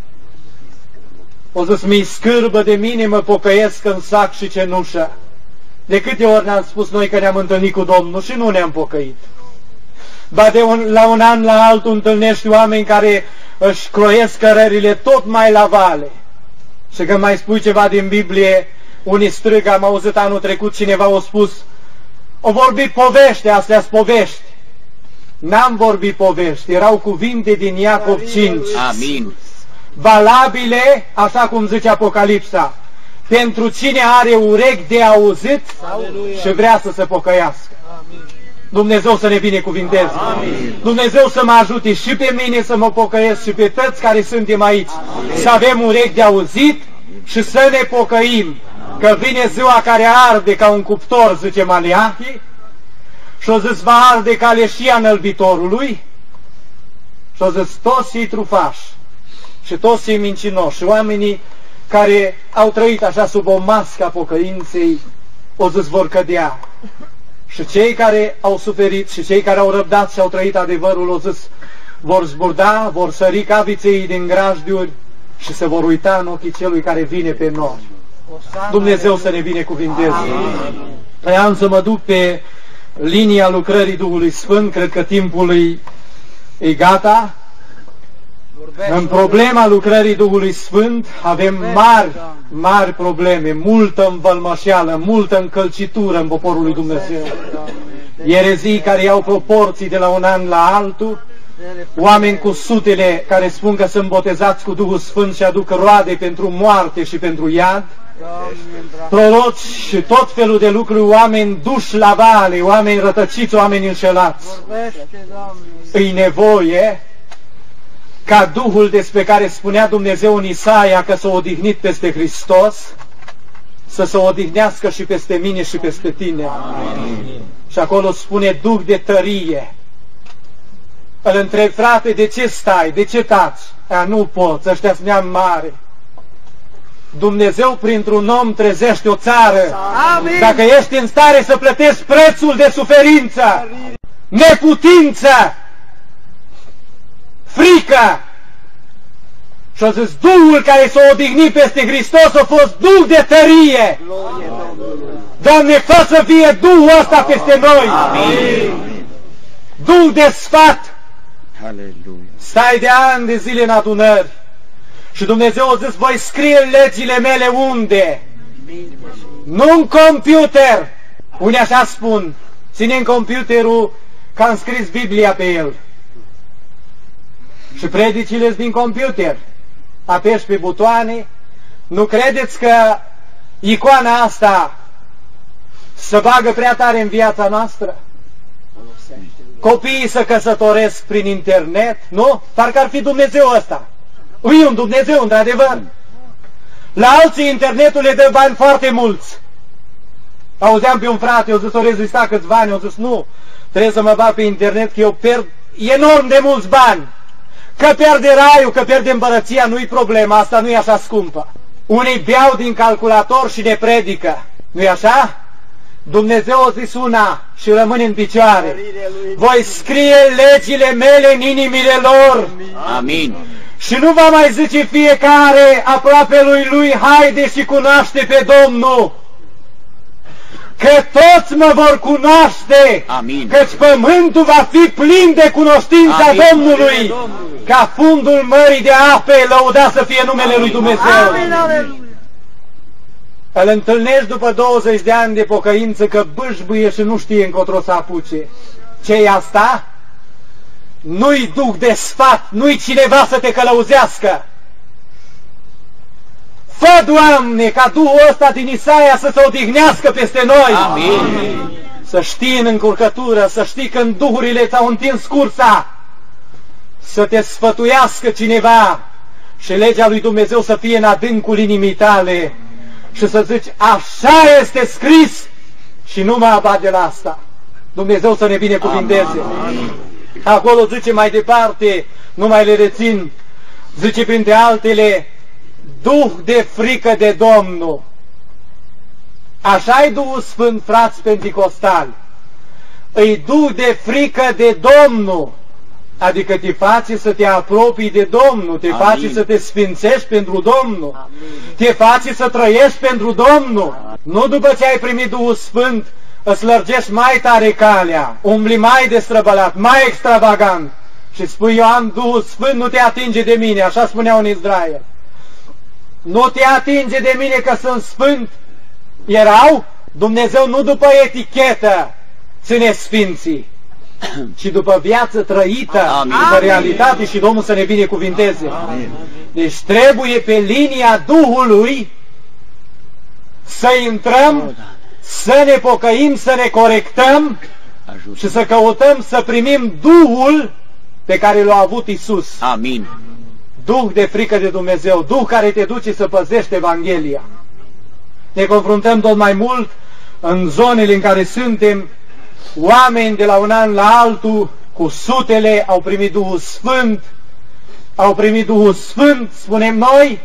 A: O zis, mi-i scârbă de mine, mă pocăiesc în sac și cenușă. De câte ori ne-am spus noi că ne-am întâlnit cu Domnul și nu ne-am pocăit. Ba de un, la un an la altul întâlnești oameni care își croiesc cărările tot mai la vale. Și când mai spui ceva din Biblie, unii strigă, am auzit anul trecut, cineva a spus, o vorbi povești, astea-s povești. N-am vorbit povești, erau cuvinte din Iacov cinci.
B: Amin.
A: Valabile, așa cum zice Apocalipsa, pentru cine are urechi de auzit și vrea să se pocăiască. Dumnezeu să ne binecuvinteze. Amin. Dumnezeu să mă ajute și pe mine să mă pocăiesc și pe toți care suntem aici. Amin. Să avem urechi de auzit și să ne pocăim. Că vine ziua care arde ca un cuptor, zice Maleahi, și-o zis, va arde ca leșia înălbitorului, și-o zis, toți cei trufași și toți cei mincinoși și oamenii care au trăit așa sub o mască a pocăinței, o zis, vor cădea. Și cei care au suferit și cei care au răbdat și au trăit adevărul, o zis, vor zburda, vor sări ca viței din grajdiuri și se vor uita în ochii celui care vine pe noi. Dumnezeu să ne binecuvinteze. Am să mă duc pe linia lucrării Duhului Sfânt, cred că timpul e, e gata. În problema lucrării Duhului Sfânt avem mari, mari probleme, multă învălmășeală, multă încălcitură în poporul lui Dumnezeu. Erezii care iau proporții de la un an la altul, oameni cu sutele care spun că sunt botezați cu Duhul Sfânt și aduc roade pentru moarte și pentru iad, proroci și tot felul de lucruri, oameni duși la vale, oameni rătăciți, oameni înșelați. Îi nevoie ca Duhul despre care spunea Dumnezeu în Isaia că s-a odihnit peste Hristos să se odihnească și peste mine și peste tine. Amin. Și acolo spune duh de tărie. Îl întreb, frate, de ce stai, de ce taci? A, nu poți, ăștia sunt neam mare. Dumnezeu printr-un om trezește o țară. Amin. Dacă ești în stare să plătești prețul de suferință, neputință, frică, și-a zis, Duhul care s-a odihnit peste Hristos a fost Duh de tărie. Doamne, fă să fie Duhul ăsta peste noi. Amin. Duh de sfat. Aleluia. Stai de ani de zile în adunări și Dumnezeu a zis, voi scrie legile mele unde? Nu în computer. Unii așa spun, ține în computerul că am scris Biblia pe el. Și predicile din computer. Apeși pe butoane. Nu credeți că icoana asta se bagă prea tare în viața noastră? Copiii se căsătoresc prin internet, nu? Parcă ar fi Dumnezeu ăsta. Ui, un Dumnezeu, într-adevăr. La alții internetul le dă bani foarte mulți. Auzeam pe un frate, eu zis, o rezista câțiva ani, eu zis, nu, trebuie să mă bag pe internet, că eu pierd enorm de mulți bani. Că pierde raiul, că pierde împărăția, nu-i problema, asta nu e așa scumpă. Unii beau din calculator și ne predică, nu-i așa? Dumnezeu a zis una și rămâne în picioare. Voi scrie legile mele în inimile lor. Amin. Și nu va mai zice fiecare aproape lui lui, haide și cunoaște pe Domnul. Că toți mă vor cunoaște. Amin. Căci pământul va fi plin de cunoștința Amin. Domnului. Ca fundul mării de ape, lăudat să fie numele Amin. Lui Dumnezeu. Amin. Îl întâlnești după douăzeci de ani de pocăință că bâșbâie și nu știe încotro să apuce. Ce-i asta? Nu-i duh de sfat, nu-i cineva să te călăuzească. Fă, Doamne, ca Duhul ăsta din Isaia să se odihnească peste noi. Amin. Să știi în încurcătură, să știi când duhurile ți-au întins cursa, să te sfătuiască cineva și legea lui Dumnezeu să fie în adâncul inimii tale și să zici, așa este scris și nu mă abat de la asta. Dumnezeu să ne binecuvinteze. Amin. Acolo zice mai departe, nu mai le rețin, zice printre altele, Duh de frică de Domnul. Așa-i Duhul Sfânt, frați penticostali. Îi Duh de frică de Domnul. Adică te face să te apropii de Domnul, te Amin. Face să te sfințești pentru Domnul, Amin. Te face să trăiești pentru Domnul. Amin. Nu după ce ai primit Duhul Sfânt, îți lărgești mai tare calea, umbli mai destrăbălat, mai extravagant și spui, eu am Duhul Sfânt, nu te atinge de mine, așa spuneau în Israel. Nu te atinge de mine că sunt sfânt. Erau? Dumnezeu nu după etichetă ține sfinții, ci după viață trăită, Amin. După realitate și Domnul să ne binecuvinteze. Amin. Deci trebuie pe linia Duhului să intrăm, să ne pocăim, să ne corectăm Ajută. Și să căutăm să primim Duhul pe care l-a avut Iisus. Amin. Duh de frică de Dumnezeu, Duh care te duce să păzești Evanghelia. Ne confruntăm tot mai mult în zonele în care suntem, oameni de la un an la altul, cu sutele, au primit Duhul Sfânt, au primit Duhul Sfânt, spunem noi,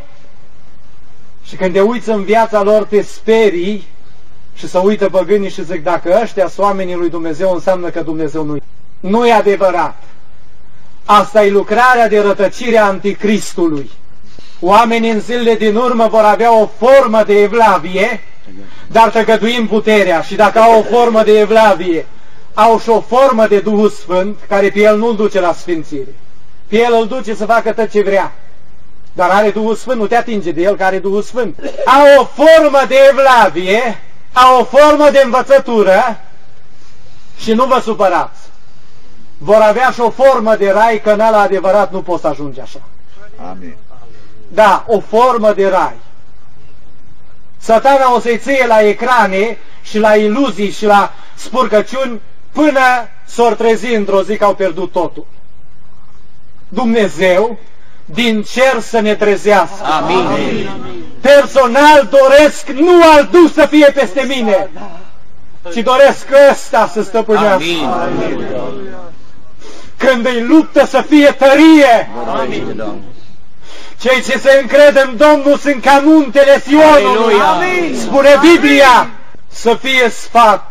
A: și când te uiți în viața lor te sperii și să uită păgânii și zic, dacă ăștia sunt oamenii lui Dumnezeu, înseamnă că Dumnezeu nu-i. Nu e adevărat. Asta e lucrarea de rătăcire a anticristului. Oamenii în zilele din urmă vor avea o formă de evlavie, dar tăgăduim puterea, și dacă au o formă de evlavie, au și o formă de Duhul Sfânt, care pe el nu-l duce la sfințire. Pe el îl duce să facă tot ce vrea. Dar are Duhul Sfânt, nu te atinge de el care are Duhul Sfânt. Au o formă de evlavie, au o formă de învățătură și nu vă supărați. Vor avea și o formă de rai, că n-ala adevărat nu poți ajunge așa. Amin. Da, o formă de rai. Satana o să-i ție la ecrane și la iluzii și la spurcăciuni până s-or trezi într-o zi că au pierdut totul. Dumnezeu din cer să ne trezească. Amin. Amin. personal doresc nu al Duh să fie peste mine, ci doresc ăsta să stăpânească.
B: Amin.
A: Când îi luptă să fie tărie.
B: Amin.
A: Cei ce se încred în Domnul sunt ca muntele Sionului.
B: Amin.
A: Spune Biblia, să fie sfat.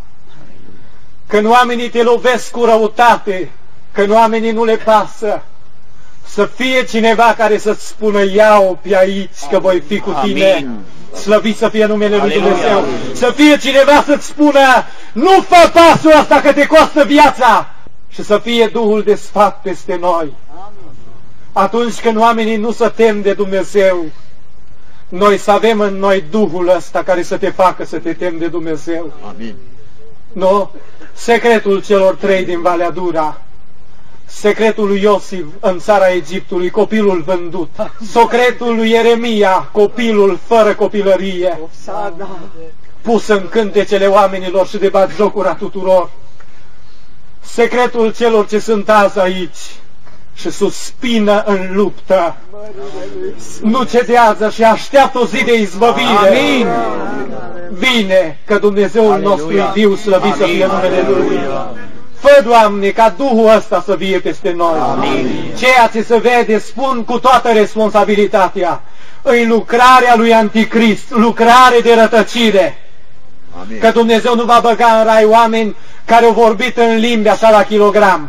A: Când oamenii te lovesc cu răutate, când oamenii nu le pasă, să fie cineva care să-ți spună, ia-o pe aici, că voi fi cu tine.
B: Amin.
A: Slăvit să fie numele lui
B: Aleluia.
A: Dumnezeu. Să fie cineva să-ți spună, nu fă pasul ăsta că te costă viața. Și să fie Duhul de sfat peste noi. Atunci când oamenii nu se tem de Dumnezeu, noi să avem în noi Duhul ăsta care să te facă să te temi de Dumnezeu.
B: Amin.
A: Nu? Secretul celor trei din Valea Dura, secretul lui Iosif în țara Egiptului, copilul vândut, secretul lui Ieremia, copilul fără copilărie, pus în cântecele oamenilor și de batjocura tuturor, secretul celor ce sunt azi aici și suspină în luptă, nu cedează și așteaptă o zi de izbăvire.
B: Amin.
A: Bine că Dumnezeul
B: Aleluia.
A: nostru e viu, slăvit să fie
B: Amin.
A: numele Lui. Fă, Doamne, ca Duhul ăsta să vie peste noi.
B: Amin.
A: Ceea ce se vede, spun cu toată responsabilitatea, în lucrarea lui Anticrist, lucrare de rătăcire.
B: Amin.
A: Că Dumnezeu nu va băga în rai oameni care au vorbit în limbi așa la kilogram.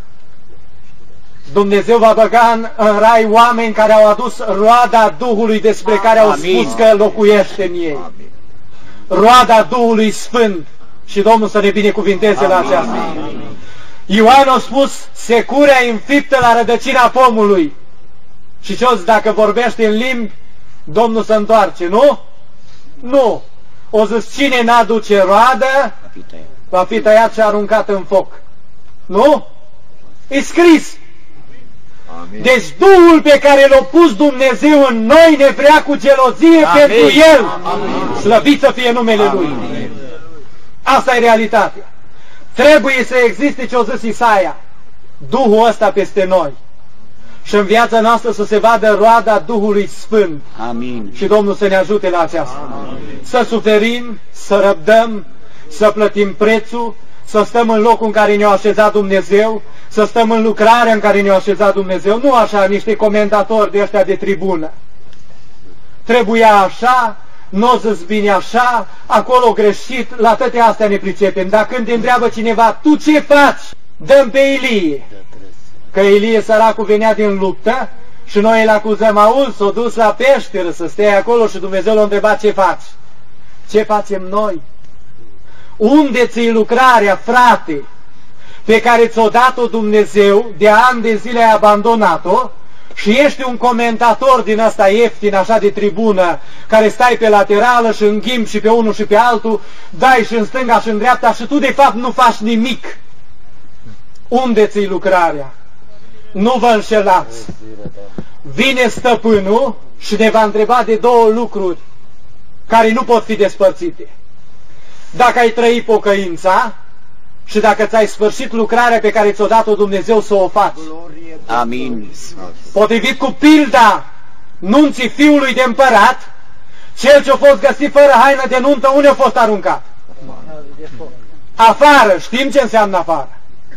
A: Dumnezeu va băga în, în rai oameni care au adus roada Duhului despre care au
B: Amin.
A: spus că locuiește în ei.
B: Amin.
A: Roada Duhului Sfânt. Și Domnul să ne binecuvinteze la aceasta. Ioan a spus, securea înfiptă la rădăcina pomului. Și ce-o dacă vorbește în limbi, Domnul se întoarce, nu? Nu. O zis, cine n-aduce roadă, va fi tăiat și aruncat în foc. Nu? E scris.
B: Amin.
A: Deci Duhul pe care l-a pus Dumnezeu în noi ne vrea cu gelozie
B: Amin.
A: pentru El.
B: Amin.
A: Slăvit să fie numele Lui.
B: Amin.
A: Asta e realitatea. Trebuie să existe ce-o zis Isaia, Duhul ăsta peste noi. Și în viața noastră să se vadă roada Duhului Sfânt.
B: Amin.
A: Și Domnul să ne ajute la aceasta.
B: Amin.
A: Să suferim, să răbdăm, să plătim prețul, să stăm în locul în care ne-a așezat Dumnezeu, să stăm în lucrarea în care ne-a așezat Dumnezeu, nu așa niște comentatori de ăștia de tribună. Trebuia așa, n-o zis bine așa, acolo greșit, la toate astea ne pricepem. Dar când te întreabă cineva, tu ce faci? Dăm pe Ilie. Că Ilie săracul venea din luptă și noi îl acuzăm, auzi, s-o dus la peșteră să stea acolo și Dumnezeu l-a întrebat ce faci. Ce facem noi? Unde ți-i lucrarea, frate, pe care ți-o dat-o Dumnezeu, de ani de zile ai abandonat-o și ești un comentator din ăsta ieftin, așa de tribună, care stai pe laterală și înghim și pe unul și pe altul, dai și în stânga și în dreapta și tu de fapt nu faci nimic. Unde ți-i lucrarea? Nu vă înșelați. Vine stăpânul și ne va întreba de două lucruri care nu pot fi despărțite. Dacă ai trăit pocăința și dacă ți-ai sfârșit lucrarea pe care ți-o dat-o Dumnezeu să o faci.
B: Amin.
A: Potrivit cu pilda nunții fiului de împărat, cel ce a fost găsit fără haină de nuntă, unde a fost aruncat? Afară. Știm ce înseamnă afară.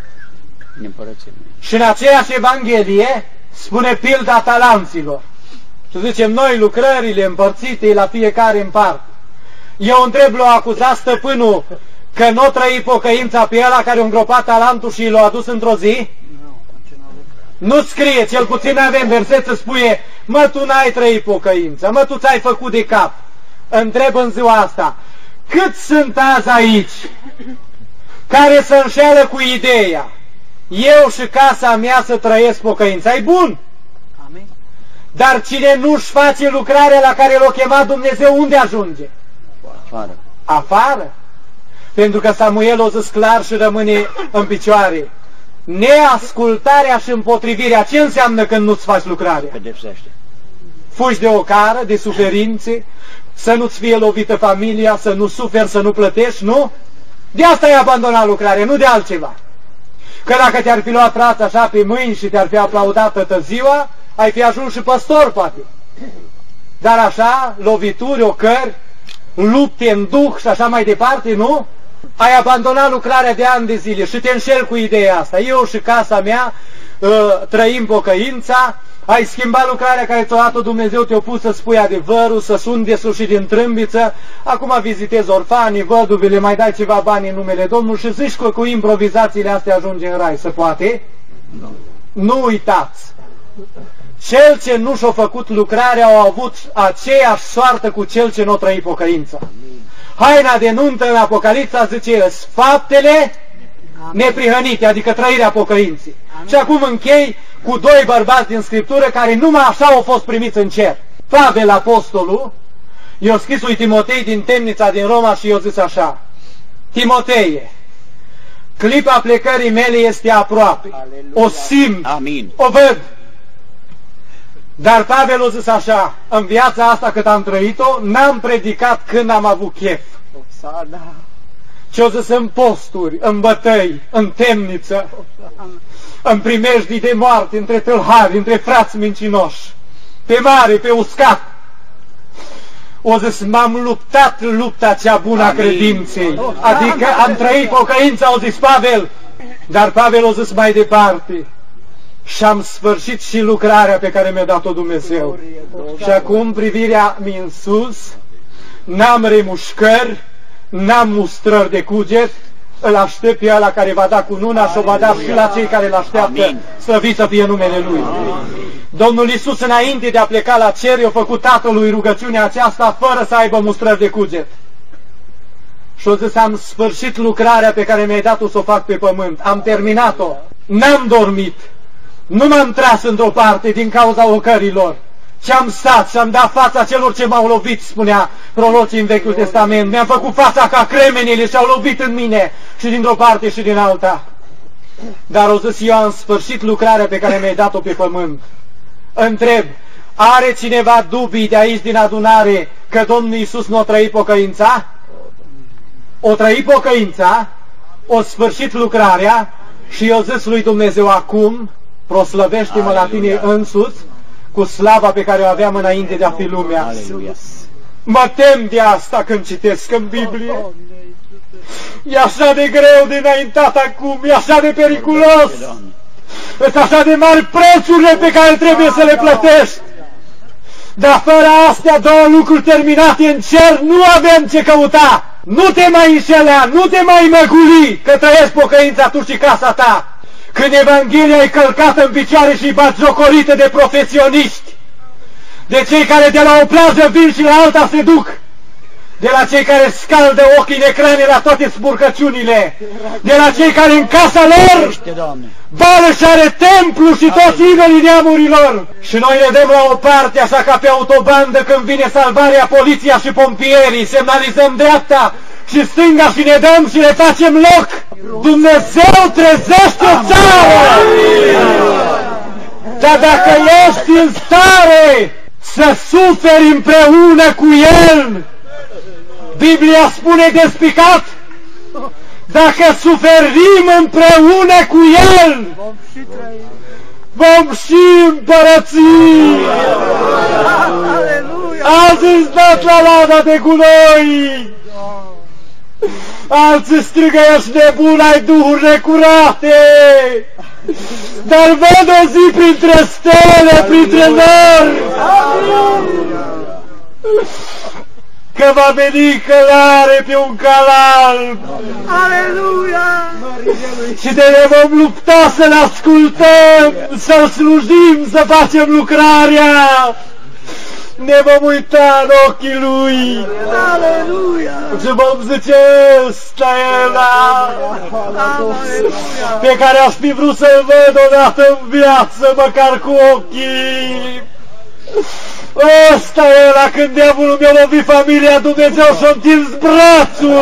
A: Și în aceeași Evanghelie spune pilda talanților. Și zicem noi lucrările împărțite la fiecare în parte. Eu întreb, l-a acuzat stăpânul că nu trăi pocăința pe ăla care a îngropat talentul și l-a adus într-o zi? Nu scrie, cel puțin avem verset să spune, mă, tu n-ai trăit pocăința, mă, tu ți-ai făcut de cap. Întreb în ziua asta, cât sunt azi aici care să înșeală cu ideea, eu și casa mea să trăiesc pocăința? E bun.
C: Amin.
A: Dar cine nu-și face lucrarea la care l-a chemat Dumnezeu, unde ajunge?
B: Afară.
A: Afară. Pentru că Samuel o zis clar și rămâne în picioare. Neascultarea și împotrivirea, ce înseamnă când nu-ți faci lucrarea?
B: Pedepsește.
A: Fugi de ocară, de suferințe, să nu-ți fie lovită familia, să nu suferi, să nu plătești, nu? De asta ai abandonat lucrarea, nu de altceva. Că dacă te-ar fi luat frața așa pe mâini și te-ar fi aplaudat toată ziua, ai fi ajuns și păstor, poate. Dar așa, lovituri, ocări, lupte în duh și așa mai departe, nu? Ai abandonat lucrarea de ani de zile și te înșel cu ideea asta. Eu și casa mea uh, trăim pocăința, ai schimbat lucrarea care ți-a dat-o Dumnezeu, te-a pus să spui adevărul, să suni de sus și din trâmbiță, acum vizitezi orfanii, văduvele, mai dai ceva bani în numele Domnului și zici că cu improvizațiile astea ajunge în rai. Se poate? Nu. Nu uitați! Cel ce nu și-a făcut lucrarea a avut aceeași soartă cu cel ce nu a trăit pocăința. Haina de nuntă în Apocalipsa zice faptele neprihănite, adică trăirea pocăinței. Și acum închei cu doi bărbați din Scriptură care numai așa au fost primiți în cer. Pavel apostolul i-a scris lui Timotei din temnița din Roma și i-a zis așa: Timoteie, clipa plecării mele este aproape. Aleluia. O simt, Amin. O văd. Dar Pavel a zis așa: în viața asta cât am trăit-o, n-am predicat când am avut chef. Ce-o zis în posturi, în bătăi, în temniță, în primejdii de moarte, între tâlhari, între frați mincinoși, pe mare, pe uscat. O zis, m-am luptat lupta cea bună a credinței, adică am trăit pocăința, o zis Pavel. Dar Pavel o zis mai departe: și am sfârșit și lucrarea pe care mi-a dat-o Dumnezeu. Și acum privirea mi în sus, n-am remușcări, n-am mustrări de cuget, îl aștept pe ăla care va da cununa și o va da și la cei care îl așteaptă, slăvit să fie numele Lui. Domnul Iisus, înainte de a pleca la cer, i-a făcut Tatălui rugăciunea aceasta fără să aibă mustrări de cuget. Și-o zis, am sfârșit lucrarea pe care mi-ai dat-o să o fac pe pământ, am terminat-o, n-am dormit, nu m-am tras într-o parte din cauza ocărilor, ci am stat și am dat fața celor ce m-au lovit, spunea prorocii în Vechiul Testament. Mi-am făcut fața ca cremenile și au lovit în mine și dintr-o parte și din alta. Dar o zis, eu am sfârșit lucrarea pe care mi-ai dat-o pe pământ. Întreb, are cineva dubii de aici din adunare că Domnul Iisus nu a trăit pocăința? O trăit pocăința, o sfârșit lucrarea și i-a zis lui Dumnezeu, acum proslăvește-mă la tine însuți cu slava pe care o aveam înainte de a fi lumea. Aleluia. Mă tem de asta când citesc în Biblie. E așa de greu de înaintat acum, e așa de periculos. Sunt așa de mari prețurile pe care trebuie să le plătești. Dar fără astea două lucruri terminate în cer, nu avem ce căuta. Nu te mai înșela, nu te mai măguli că trăiești pocăința tu și casa ta. Când Evanghelia e călcată în picioare și batjocorită de profesioniști, de cei care de la o plajă vin și la alta se duc, de la cei care scaldă ochii în ecrane la toate spurcăciunile, de la cei care în casa lor bară și are templu și toți idolii neamurilor. Și noi ne dăm la o parte, așa ca pe autobandă când vine salvarea, poliția și pompierii, semnalizăm dreapta și stânga și ne dăm și le facem loc. Dumnezeu trezește o țară! Dar dacă ești în stare să suferi împreună cu El, Biblia spune despicat, dacă suferim împreună cu El, vom și împărăți. Azi-ți dat la lada de gunoi, alții strigă, ești nebun, ai duhuri necurate, dar văd o zi printre stele, printre nori, că va veni călare pe un cal alb. Aleluia! Și de ne vom lupta să-L ascultăm, să-L slujim, să facem lucrarea. Ne vom uita în ochii Lui. Aleluia! Și vom zice, ăsta e ăla pe care aș fi vrut să-L văd odată în viață, măcar cu ochii. Ăsta e ăla când diavolul mi-a lovit familia, Dumnezeu și-a întins brațul.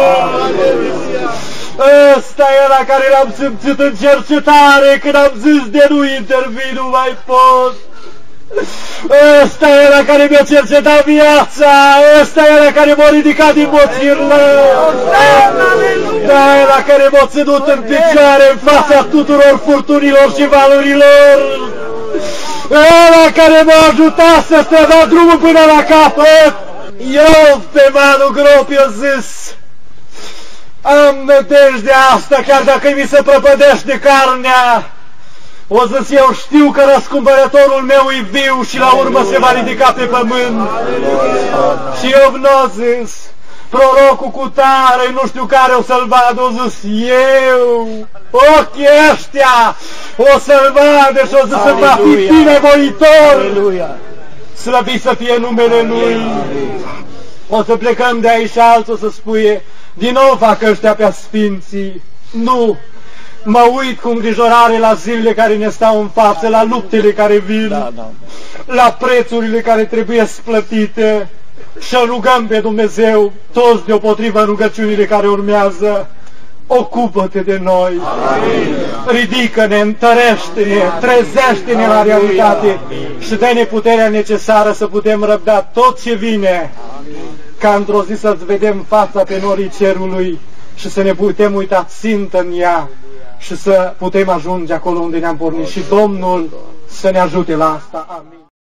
A: Ăsta e ăla care l-am simțit în cercetare când am zis de nu intervii, nu mai pot. Ăsta e ăla care mi-a cercetat viața, ăsta e ăla care m-a ridicat din moțirlă, da, e ăla care m-a ținut în picioare în fața tuturor furtunilor și valurilor. ăla care m-a ajutat să străda drumul până la capăt. Eu, pe Manu Gropi, eu zis, am nădejde asta, chiar dacă mi se prăpădește carnea. O zis, eu știu că răscumpărătorul meu e viu și la urmă se va ridica pe pământ. Și eu n-o zis, prorocul cu tare, nu știu care o să-l vadă, o zis, eu, ochii ăștia, o să-l vadă și o zis, să va fi binevoitor. Slăvit să fie numele Lui. O să plecăm de aici și alții o să spuie, din nou fac ăștia pe sfinții. Nu, mă uit cu îngrijorare la zilele care ne stau în față, la luptele care vin, da, da. La prețurile care trebuie plătite și rugăm pe Dumnezeu toți deopotrivă rugăciunile care urmează. Ocupă-te de noi, ridică-ne, întărește-ne, trezește-ne la realitate și dă-ne puterea necesară să putem răbda tot ce vine, ca într-o zi să-ți vedem fața pe norii cerului și să ne putem uita țintă în ea și să putem ajunge acolo unde ne-am pornit și Domnul să ne ajute la asta. Amin.